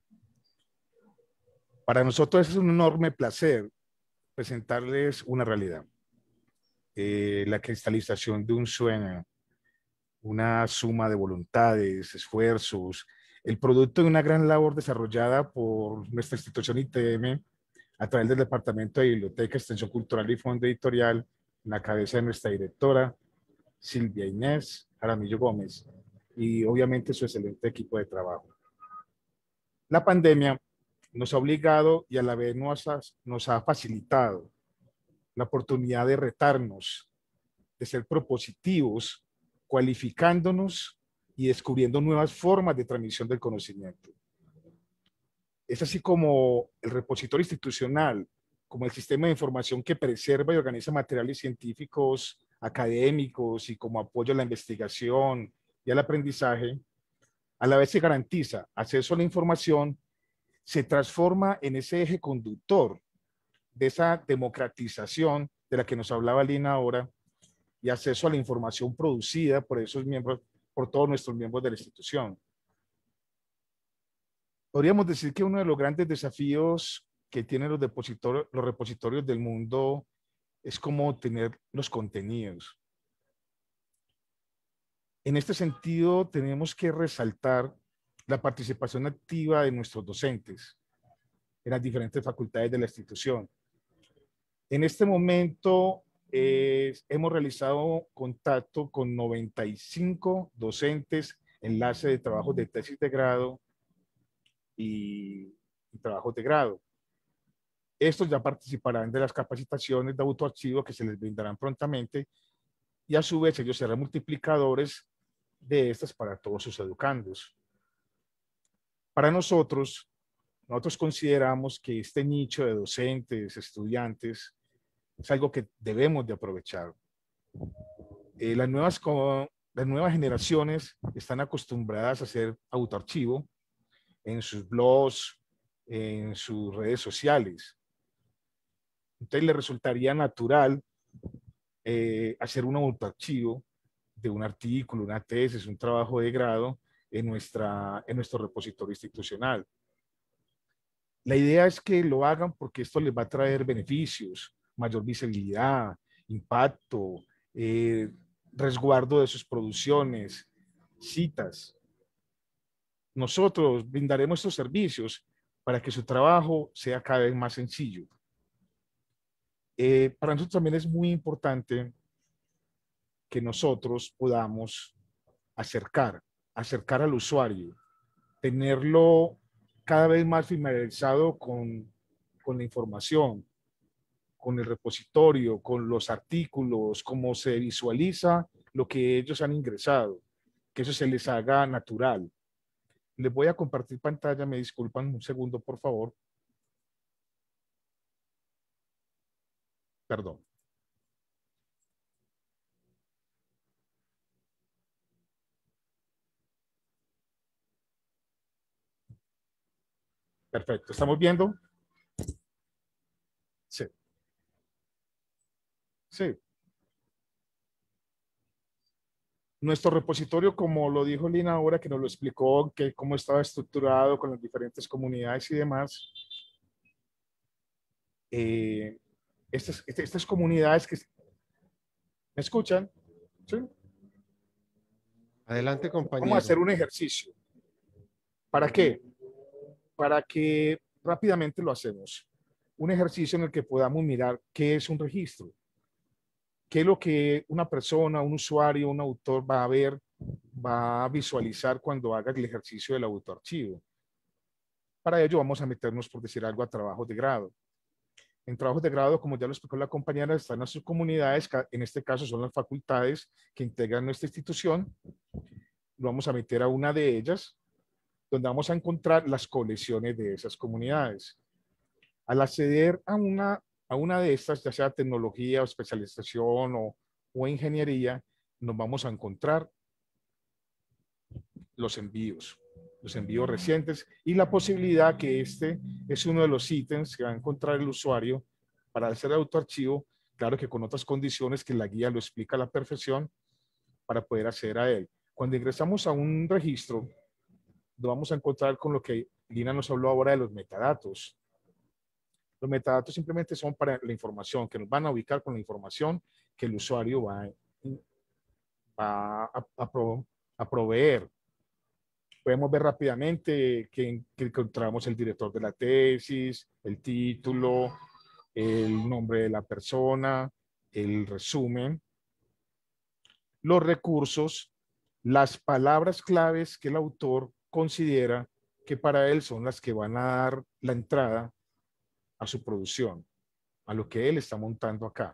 Speaker 11: Para nosotros es un enorme placer presentarles una realidad. Eh, la cristalización de un sueño, una suma de voluntades, esfuerzos, el producto de una gran labor desarrollada por nuestra institución I T M a través del Departamento de Biblioteca, Extensión Cultural y Fondo Editorial, en la cabeza de nuestra directora, Silvia Inés Jaramillo Gómez, y obviamente su excelente equipo de trabajo. La pandemia nos ha obligado y a la vez nos ha, nos ha facilitado la oportunidad de retarnos, de ser propositivos, cualificándonos y descubriendo nuevas formas de transmisión del conocimiento. Es así como el repositorio institucional, como el sistema de información que preserva y organiza materiales científicos, académicos y como apoyo a la investigación y al aprendizaje, a la vez se garantiza acceso a la información, se transforma en ese eje conductor de esa democratización de la que nos hablaba Lina ahora, y acceso a la información producida por esos miembros, por todos nuestros miembros de la institución. Podríamos decir que uno de los grandes desafíos que tienen los, depositorios, los repositorios del mundo es cómo obtener los contenidos. En este sentido, tenemos que resaltar la participación activa de nuestros docentes en las diferentes facultades de la institución. En este momento eh, hemos realizado contacto con noventa y cinco docentes, enlace de trabajos de tesis de grado y, y trabajos de grado. Estos ya participarán de las capacitaciones de autoarchivo que se les brindarán prontamente y a su vez ellos serán multiplicadores de estas para todos sus educandos. Para nosotros, nosotros consideramos que este nicho de docentes, estudiantes, es algo que debemos de aprovechar. Eh, las, nuevas, las nuevas generaciones están acostumbradas a hacer autoarchivo en sus blogs, en sus redes sociales. Entonces le resultaría natural eh, hacer un autoarchivo de un artículo, una tesis, un trabajo de grado en, nuestra, en nuestro repositorio institucional. La idea es que lo hagan porque esto les va a traer beneficios, mayor visibilidad, impacto, eh, resguardo de sus producciones, citas. Nosotros brindaremos estos servicios para que su trabajo sea cada vez más sencillo. Eh, para nosotros también es muy importante que nosotros podamos acercar, acercar al usuario, tenerlo cada vez más familiarizado con, con la información, con el repositorio, con los artículos, cómo se visualiza lo que ellos han ingresado, que eso se les haga natural. Les voy a compartir pantalla, me disculpan un segundo, por favor. Perdón. Perfecto, ¿estamos viendo? Sí. Sí. Nuestro repositorio, como lo dijo Lina ahora, que nos lo explicó, que cómo estaba estructurado con las diferentes comunidades y demás. Eh, estas, estas comunidades que... ¿Me escuchan? ¿Sí?
Speaker 1: Adelante, compañero.
Speaker 11: Vamos a hacer un ejercicio. ¿Para qué? Para que rápidamente lo hacemos. Un ejercicio en el que podamos mirar qué es un registro. ¿Qué es lo que una persona, un usuario, un autor va a ver, va a visualizar cuando haga el ejercicio del autoarchivo? Para ello vamos a meternos, por decir algo, a trabajos de grado. En trabajos de grado, como ya lo explicó la compañera, están las subcomunidades, en este caso son las facultades que integran nuestra institución. Lo vamos a meter a una de ellas, donde vamos a encontrar las colecciones de esas comunidades. Al acceder a una, a una de estas, ya sea tecnología o especialización o, o ingeniería, nos vamos a encontrar los envíos, los envíos recientes y la posibilidad que este es uno de los ítems que va a encontrar el usuario para hacer el autoarchivo, claro que con otras condiciones que la guía lo explica a la perfección para poder acceder a él. Cuando ingresamos a un registro, nos vamos a encontrar con lo que Lina nos habló ahora de los metadatos. Los metadatos simplemente son para la información, que nos van a ubicar con la información que el usuario va, va a, a, pro, a proveer. Podemos ver rápidamente que, que encontramos el director de la tesis, el título, el nombre de la persona, el resumen, los recursos, las palabras claves que el autor considera que para él son las que van a dar la entrada a su producción, a lo que él está montando acá.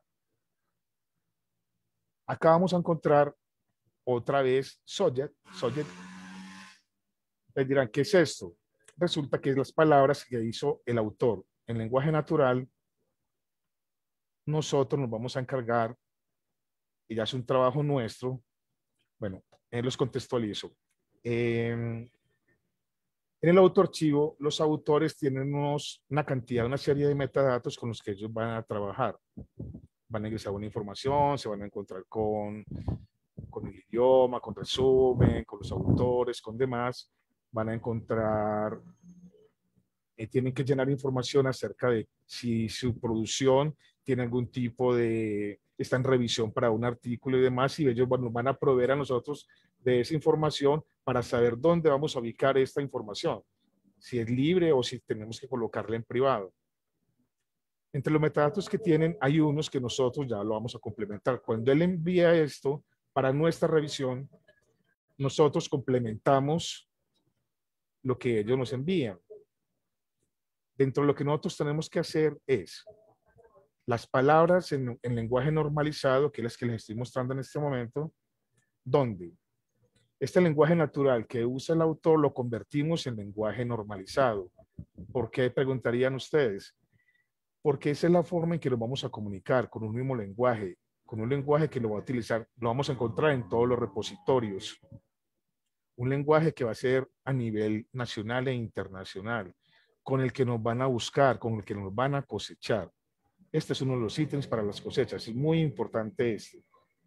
Speaker 11: Acá vamos a encontrar otra vez subject. subject. Les dirán, ¿qué es esto? Resulta que es las palabras que hizo el autor. En lenguaje natural, nosotros nos vamos a encargar, y ya es un trabajo nuestro, bueno, él los contextualizo. Eh, En el autoarchivo, los autores tienen unos, una cantidad, una serie de metadatos con los que ellos van a trabajar. Van a ingresar una información, se van a encontrar con, con el idioma, con resumen, con los autores, con demás. Van a encontrar, eh, tienen que llenar información acerca de si su producción tiene algún tipo de, está en revisión para un artículo y demás, y ellos nos van a proveer a nosotros de esa información para saber dónde vamos a ubicar esta información, si es libre o si tenemos que colocarla en privado. Entre los metadatos que tienen, hay unos que nosotros ya lo vamos a complementar. Cuando él envía esto para nuestra revisión, nosotros complementamos lo que ellos nos envían. Dentro de lo que nosotros tenemos que hacer es las palabras en, en lenguaje normalizado, que es las que les estoy mostrando en este momento, donde este lenguaje natural que usa el autor lo convertimos en lenguaje normalizado. ¿Por qué? Preguntarían ustedes. Porque esa es la forma en que nos vamos a comunicar con un mismo lenguaje, con un lenguaje que lo va a utilizar, lo vamos a encontrar en todos los repositorios. Un lenguaje que va a ser a nivel nacional e internacional, con el que nos van a buscar, con el que nos van a cosechar. Este es uno de los ítems para las cosechas, es muy importante este.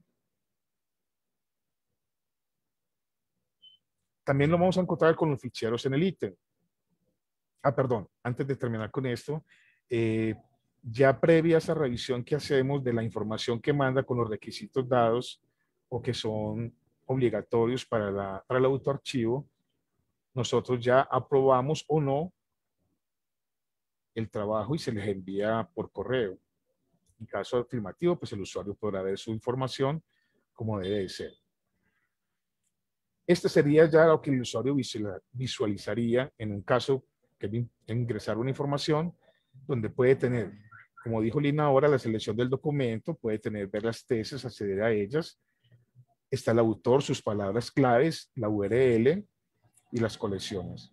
Speaker 11: También lo vamos a encontrar con los ficheros en el ítem. Ah, perdón, antes de terminar con esto, eh, ya previa a esa revisión que hacemos de la información que manda con los requisitos dados o que son obligatorios para, la, para el autoarchivo, nosotros ya aprobamos o no el trabajo y se les envía por correo. En caso afirmativo, pues el usuario podrá ver su información como debe de ser. Este sería ya lo que el usuario visualizaría en un caso que ingresar una información donde puede tener, como dijo Lina ahora, la selección del documento, puede tener, ver las tesis, acceder a ellas. Está el autor, sus palabras claves, la U R L y las colecciones.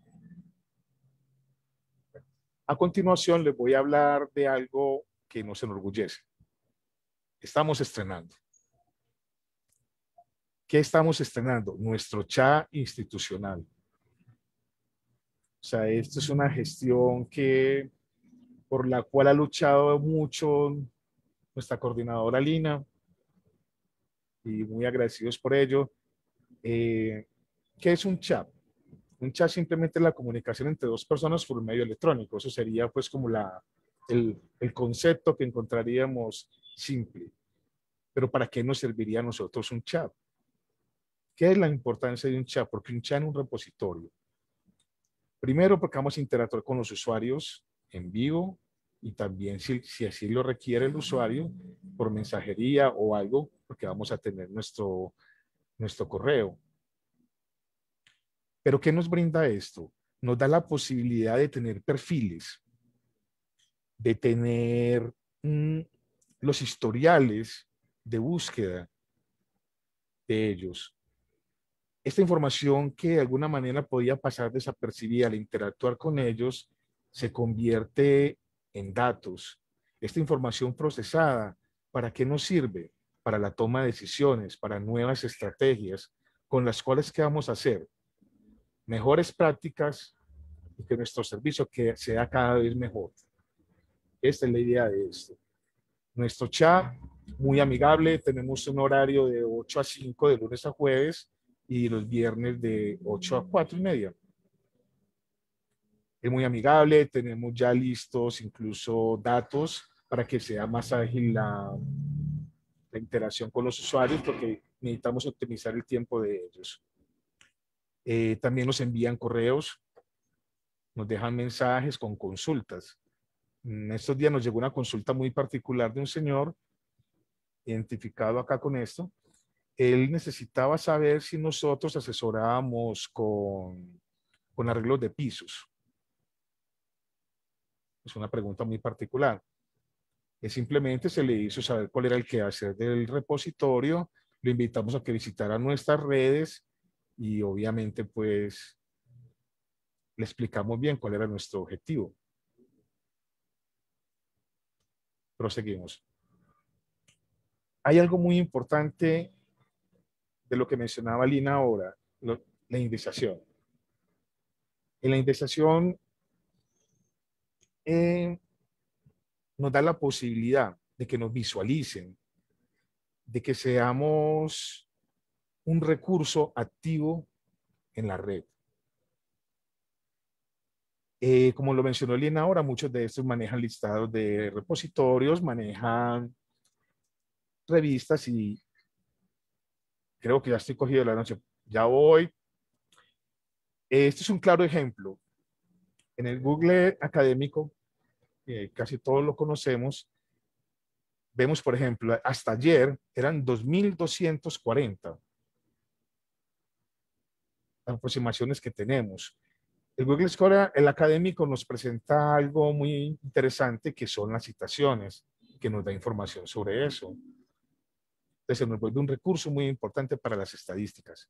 Speaker 11: A continuación les voy a hablar de algo que nos enorgullece. Estamos estrenando. ¿Qué estamos estrenando? Nuestro chat institucional. O sea, esto es una gestión que, por la cual ha luchado mucho nuestra coordinadora Lina, y muy agradecidos por ello. Eh, ¿Qué es un chat? Un chat simplemente es la comunicación entre dos personas por un medio electrónico. Eso sería pues como la, el, el concepto que encontraríamos simple. Pero ¿para qué nos serviría a nosotros un chat? ¿Qué es la importancia de un chat? Porque un chat es un repositorio. Primero, porque vamos a interactuar con los usuarios en vivo y también, si, si así lo requiere el usuario, por mensajería o algo, porque vamos a tener nuestro, nuestro correo. Pero ¿qué nos brinda esto? Nos da la posibilidad de tener perfiles, de tener mmm, los historiales de búsqueda de ellos. Esta información que de alguna manera podía pasar desapercibida al interactuar con ellos, se convierte en datos. Esta información procesada, ¿para qué nos sirve? Para la toma de decisiones, para nuevas estrategias, con las cuales ¿qué vamos a hacer? Mejores prácticas y que nuestro servicio que sea cada vez mejor. Esta es la idea de esto. Nuestro chat, muy amigable, tenemos un horario de ocho a cinco de lunes a jueves y los viernes de ocho a cuatro y media. Es muy amigable, tenemos ya listos incluso datos para que sea más ágil la, la interacción con los usuarios, porque necesitamos optimizar el tiempo de ellos. Eh, también nos envían correos, nos dejan mensajes con consultas. En estos días nos llegó una consulta muy particular de un señor, identificado acá con esto. Él necesitaba saber si nosotros asesorábamos con, con arreglos de pisos. Es una pregunta muy particular. Es simplemente se le hizo saber cuál era el quehacer del repositorio, lo invitamos a que visitara nuestras redes y obviamente pues le explicamos bien cuál era nuestro objetivo. Proseguimos. Hay algo muy importante de lo que mencionaba Lina ahora, lo, la indexación. En la indexación eh, nos da la posibilidad de que nos visualicen, de que seamos un recurso activo en la red. Eh, como lo mencionó Lina ahora, muchos de estos manejan listados de repositorios, manejan revistas y creo que ya estoy cogido de la noche. Ya voy. Este es un claro ejemplo. En el Google académico eh, casi todos lo conocemos. Vemos, por ejemplo, hasta ayer eran dos mil doscientos cuarenta aproximaciones que tenemos. El Google Scholar, el académico, nos presenta algo muy interesante, que son las citaciones, que nos da información sobre eso. Entonces, se nos vuelve un recurso muy importante para las estadísticas.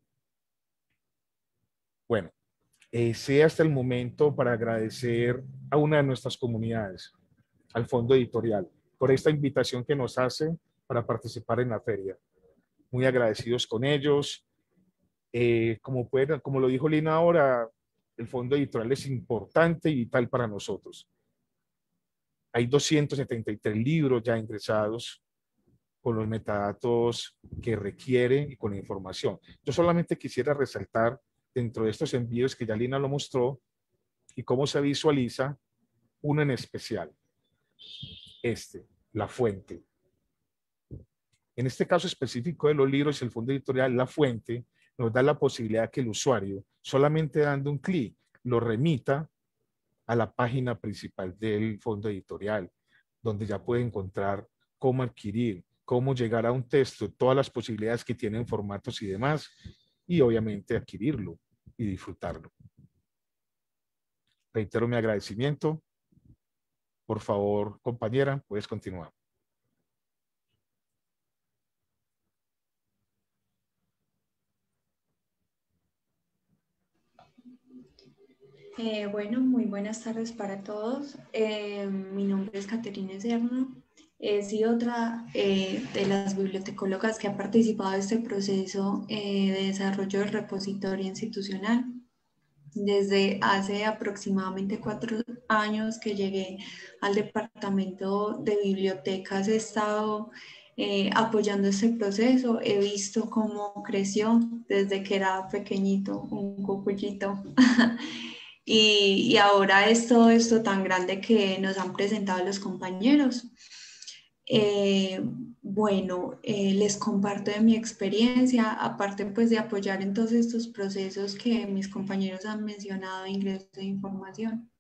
Speaker 11: Bueno, eh, sea hasta el momento para agradecer a una de nuestras comunidades, al Fondo Editorial, por esta invitación que nos hace para participar en la feria. Muy agradecidos con ellos. Eh, como, pueden, como lo dijo Lina ahora, el Fondo Editorial es importante y vital para nosotros. Hay doscientos setenta y tres libros ya ingresados con los metadatos que requiere y con la información. Yo solamente quisiera resaltar dentro de estos envíos que ya Lina lo mostró y cómo se visualiza uno en especial. Este, la fuente. En este caso específico de los libros, el Fondo Editorial, la fuente, nos da la posibilidad que el usuario, solamente dando un clic, lo remita a la página principal del Fondo Editorial, donde ya puede encontrar cómo adquirir, cómo llegar a un texto, todas las posibilidades que tienen formatos y demás, y obviamente adquirirlo y disfrutarlo. Reitero mi agradecimiento. Por favor, compañera, puedes continuar.
Speaker 12: Eh, bueno, muy buenas tardes para todos. Eh, mi nombre es Caterina Serna. He sido otra eh, de las bibliotecólogas que ha participado en este proceso eh, de desarrollo del repositorio institucional. Desde hace aproximadamente cuatro años que llegué al departamento de bibliotecas, he estado eh, apoyando este proceso. He visto cómo creció desde que era pequeñito, un cucullito. Y, y ahora es todo esto tan grande que nos han presentado los compañeros. Eh, bueno, eh, les comparto de mi experiencia, aparte pues de apoyar en todos estos procesos que mis compañeros han mencionado de ingreso de información.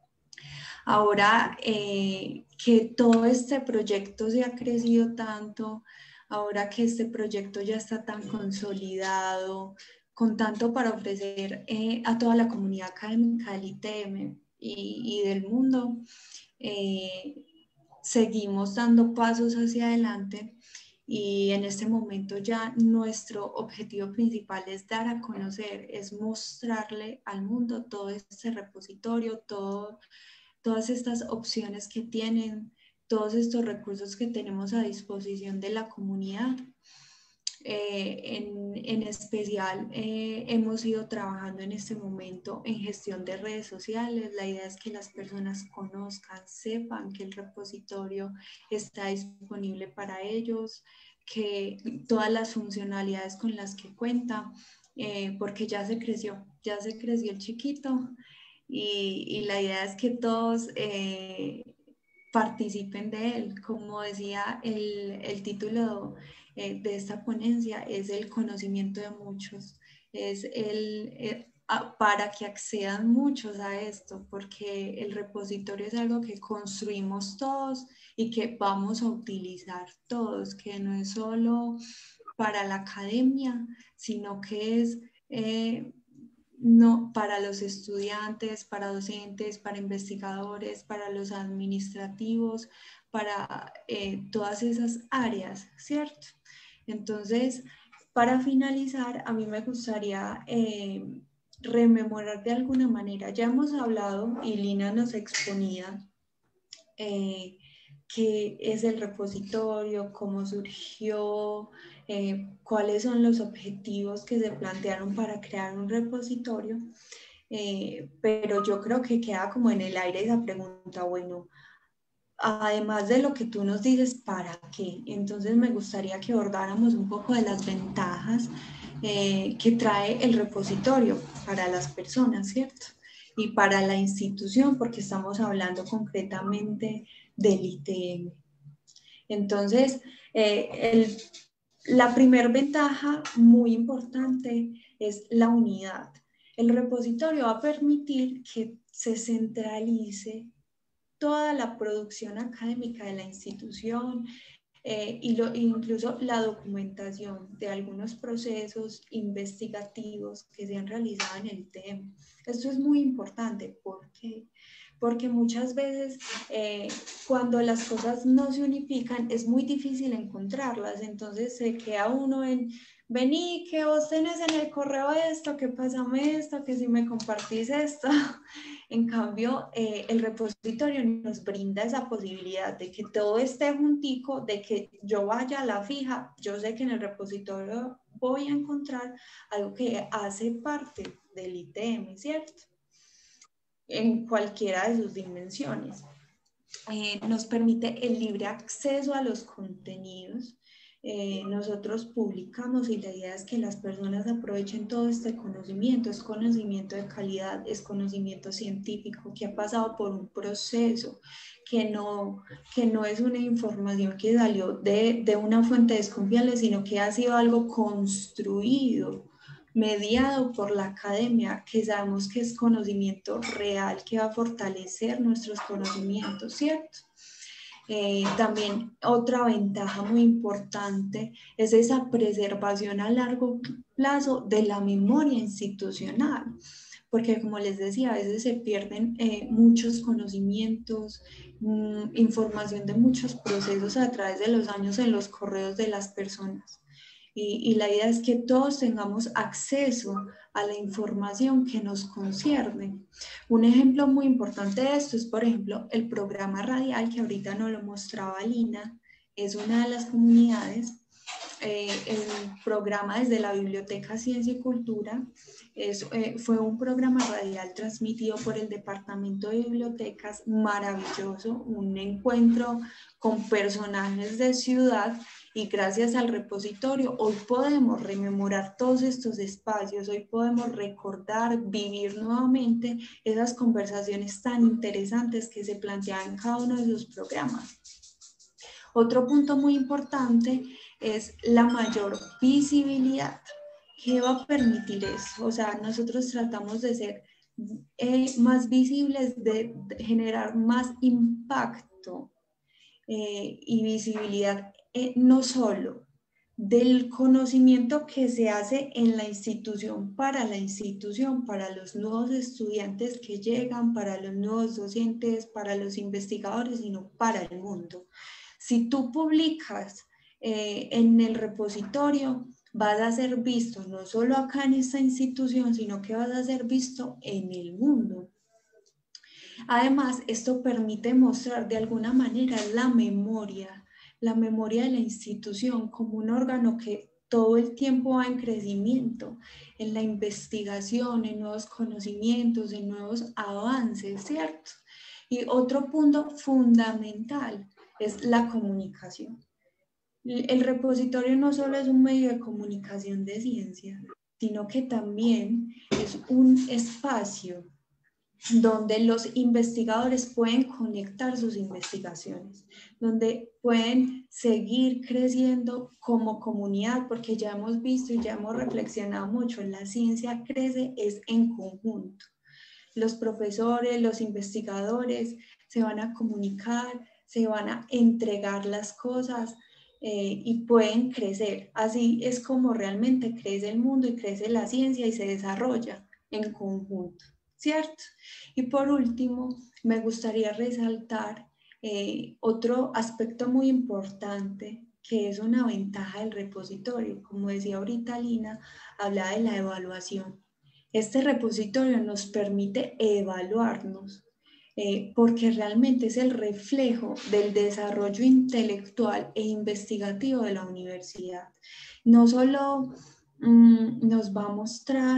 Speaker 12: Ahora eh, que todo este proyecto se ha crecido tanto, ahora que este proyecto ya está tan consolidado, con tanto para ofrecer eh, a toda la comunidad académica del I T M y, y del mundo, eh, seguimos dando pasos hacia adelante y en este momento ya nuestro objetivo principal es dar a conocer, es mostrarle al mundo todo este repositorio, todo, todas estas opciones que tienen, todos estos recursos que tenemos a disposición de la comunidad. Eh, en, en especial eh, hemos ido trabajando en este momento en gestión de redes sociales. La idea es que las personas conozcan, sepan que el repositorio está disponible para ellos, que todas las funcionalidades con las que cuenta, eh, porque ya se creció, ya se creció el chiquito y, y la idea es que todos eh, participen de él. Como decía el, el título Eh, de esta ponencia, es el conocimiento de muchos, es el, eh, a, para que accedan muchos a esto, porque el repositorio es algo que construimos todos y que vamos a utilizar todos, que no es solo para la academia, sino que es eh, no, para los estudiantes, para docentes, para investigadores, para los administrativos, para eh, todas esas áreas, ¿cierto? Entonces, para finalizar, a mí me gustaría eh, rememorar de alguna manera. Ya hemos hablado y Lina nos exponía eh, qué es el repositorio, cómo surgió, eh, cuáles son los objetivos que se plantearon para crear un repositorio, eh, pero yo creo que queda como en el aire esa pregunta, bueno, además de lo que tú nos dices, ¿para qué? Entonces me gustaría que abordáramos un poco de las ventajas eh, que trae el repositorio para las personas, ¿cierto? Y para la institución, porque estamos hablando concretamente del I T M. Entonces, eh, el, la primera ventaja muy importante es la unidad. El repositorio va a permitir que se centralice toda la producción académica de la institución, Eh, y lo, incluso la documentación de algunos procesos investigativos que se han realizado en el tema. Esto es muy importante porque, porque muchas veces eh, cuando las cosas no se unifican es muy difícil encontrarlas, entonces se queda uno en vení, que vos tenés en el correo esto, que pásame esto, que si me compartís esto. En cambio, eh, el repositorio nos brinda esa posibilidad de que todo esté juntico, de que yo vaya a la fija, yo sé que en el repositorio voy a encontrar algo que hace parte del I T M, ¿cierto? En cualquiera de sus dimensiones. Eh, nos permite el libre acceso a los contenidos. Eh, nosotros publicamos y la idea es que las personas aprovechen todo este conocimiento. Es conocimiento de calidad, es conocimiento científico que ha pasado por un proceso, que no, que no es una información que salió de, de una fuente desconfiable, sino que ha sido algo construido, mediado por la academia, que sabemos que es conocimiento real, que va a fortalecer nuestros conocimientos, ¿cierto? Eh, también otra ventaja muy importante es esa preservación a largo plazo de la memoria institucional, porque como les decía, a veces se pierden eh, muchos conocimientos, mmm, información de muchos procesos a través de los años en los correos de las personas. Y, y la idea es que todos tengamos acceso a la información que nos concierne. Un ejemplo muy importante de esto es, por ejemplo, el programa radial, que ahorita nos lo mostraba Lina, es una de las comunidades. Eh, el programa desde la Biblioteca Ciencia y Cultura es, eh, fue un programa radial transmitido por el Departamento de Bibliotecas, maravilloso, un encuentro con personajes de ciudad. Y gracias al repositorio hoy podemos rememorar todos estos espacios, hoy podemos recordar, vivir nuevamente esas conversaciones tan interesantes que se planteaban en cada uno de sus programas. Otro punto muy importante es la mayor visibilidad. ¿Qué va a permitir eso? O sea, nosotros tratamos de ser eh, más visibles, de, de generar más impacto eh, y visibilidad. Eh, no solo del conocimiento que se hace en la institución para la institución, para los nuevos estudiantes que llegan, para los nuevos docentes, para los investigadores, sino para el mundo. Si tú publicas eh, en el repositorio, vas a ser visto no solo acá en esta institución, sino que vas a ser visto en el mundo. Además, esto permite mostrar de alguna manera la memoria, la memoria de la institución como un órgano que todo el tiempo va en crecimiento, en la investigación, en nuevos conocimientos, en nuevos avances, ¿cierto? Y otro punto fundamental es la comunicación. El repositorio no solo es un medio de comunicación de ciencia, sino que también es un espacio donde los investigadores pueden conectar sus investigaciones, donde pueden seguir creciendo como comunidad, porque ya hemos visto y ya hemos reflexionado mucho, la ciencia crece es en conjunto. Los profesores, los investigadores se van a comunicar, se van a entregar las cosas eh, y pueden crecer. Así es como realmente crece el mundo y crece la ciencia y se desarrolla en conjunto, ¿cierto? Y por último, me gustaría resaltar eh, otro aspecto muy importante que es una ventaja del repositorio. Como decía ahorita Lina, hablaba de la evaluación. Este repositorio nos permite evaluarnos eh, porque realmente es el reflejo del desarrollo intelectual e investigativo de la universidad. No solo mmm, nos va a mostrar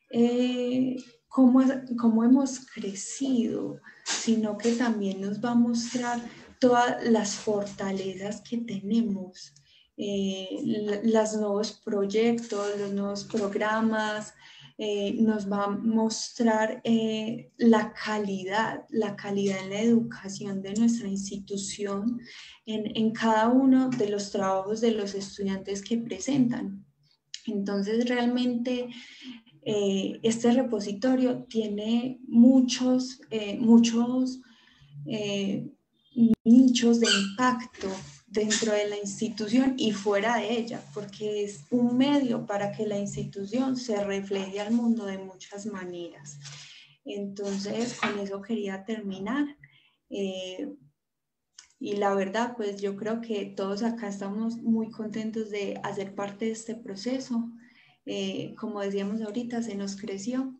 Speaker 12: eh, Cómo, cómo hemos crecido, sino que también nos va a mostrar todas las fortalezas que tenemos, eh, los nuevos proyectos, los nuevos programas, eh, nos va a mostrar eh, la calidad, la calidad en la educación de nuestra institución en, en cada uno de los trabajos de los estudiantes que presentan. Entonces, realmente Eh, este repositorio tiene muchos, eh, muchos eh, nichos de impacto dentro de la institución y fuera de ella, porque es un medio para que la institución se refleje al mundo de muchas maneras. Entonces, con eso quería terminar. Eh, y la verdad, pues yo creo que todos acá estamos muy contentos de hacer parte de este proceso. Eh, como decíamos ahorita, se nos creció.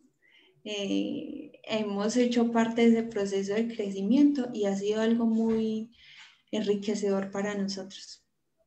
Speaker 12: Eh, hemos hecho parte de ese proceso de crecimiento y ha sido algo muy enriquecedor para nosotros.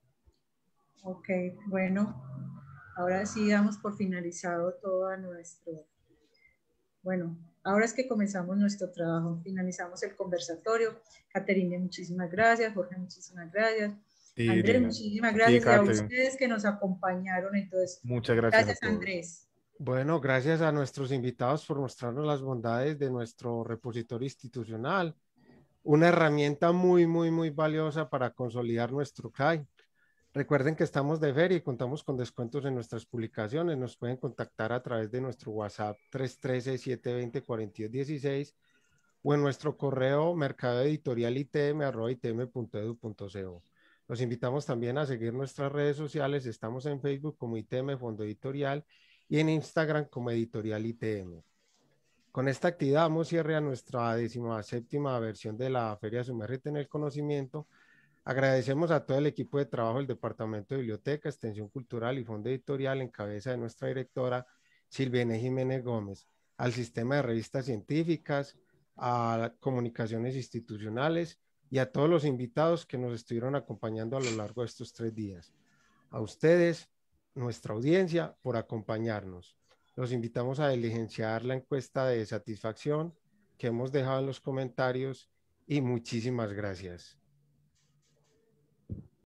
Speaker 10: Ok, bueno, ahora sí damos por finalizado todo nuestro, bueno, ahora es que comenzamos nuestro trabajo, finalizamos el conversatorio. Caterine, muchísimas gracias. Jorge, muchísimas gracias.
Speaker 11: Sí,
Speaker 10: Andrés,
Speaker 11: Lina.
Speaker 10: muchísimas
Speaker 11: A ti,
Speaker 10: gracias. Y a
Speaker 11: Kate.
Speaker 10: ustedes que nos acompañaron. Entonces,
Speaker 11: Muchas gracias,
Speaker 10: gracias,
Speaker 11: a todos.
Speaker 10: Andrés.
Speaker 1: Bueno, gracias a nuestros invitados por mostrarnos las bondades de nuestro repositorio institucional. Una herramienta muy, muy, muy valiosa para consolidar nuestro C A I. Recuerden que estamos de feria y contamos con descuentos en nuestras publicaciones. Nos pueden contactar a través de nuestro WhatsApp tres uno tres, siete dos cero, cuatro dos uno seis o en nuestro correo mercadoeditorialitm arroba itm punto edu punto co. Los invitamos también a seguir nuestras redes sociales. Estamos en Facebook como I T M Fondo Editorial y en Instagram como Editorial I T M. Con esta actividad damos cierre a nuestra decimoséptima versión de la Feria Sumérgete en el Conocimiento. Agradecemos a todo el equipo de trabajo del Departamento de Biblioteca, Extensión Cultural y Fondo Editorial en cabeza de nuestra directora Silvia Jiménez Gómez, al sistema de revistas científicas, a comunicaciones institucionales y a todos los invitados que nos estuvieron acompañando a lo largo de estos tres días. A ustedes, nuestra audiencia, por acompañarnos. Los invitamos a diligenciar la encuesta de satisfacción que hemos dejado en los comentarios y muchísimas gracias.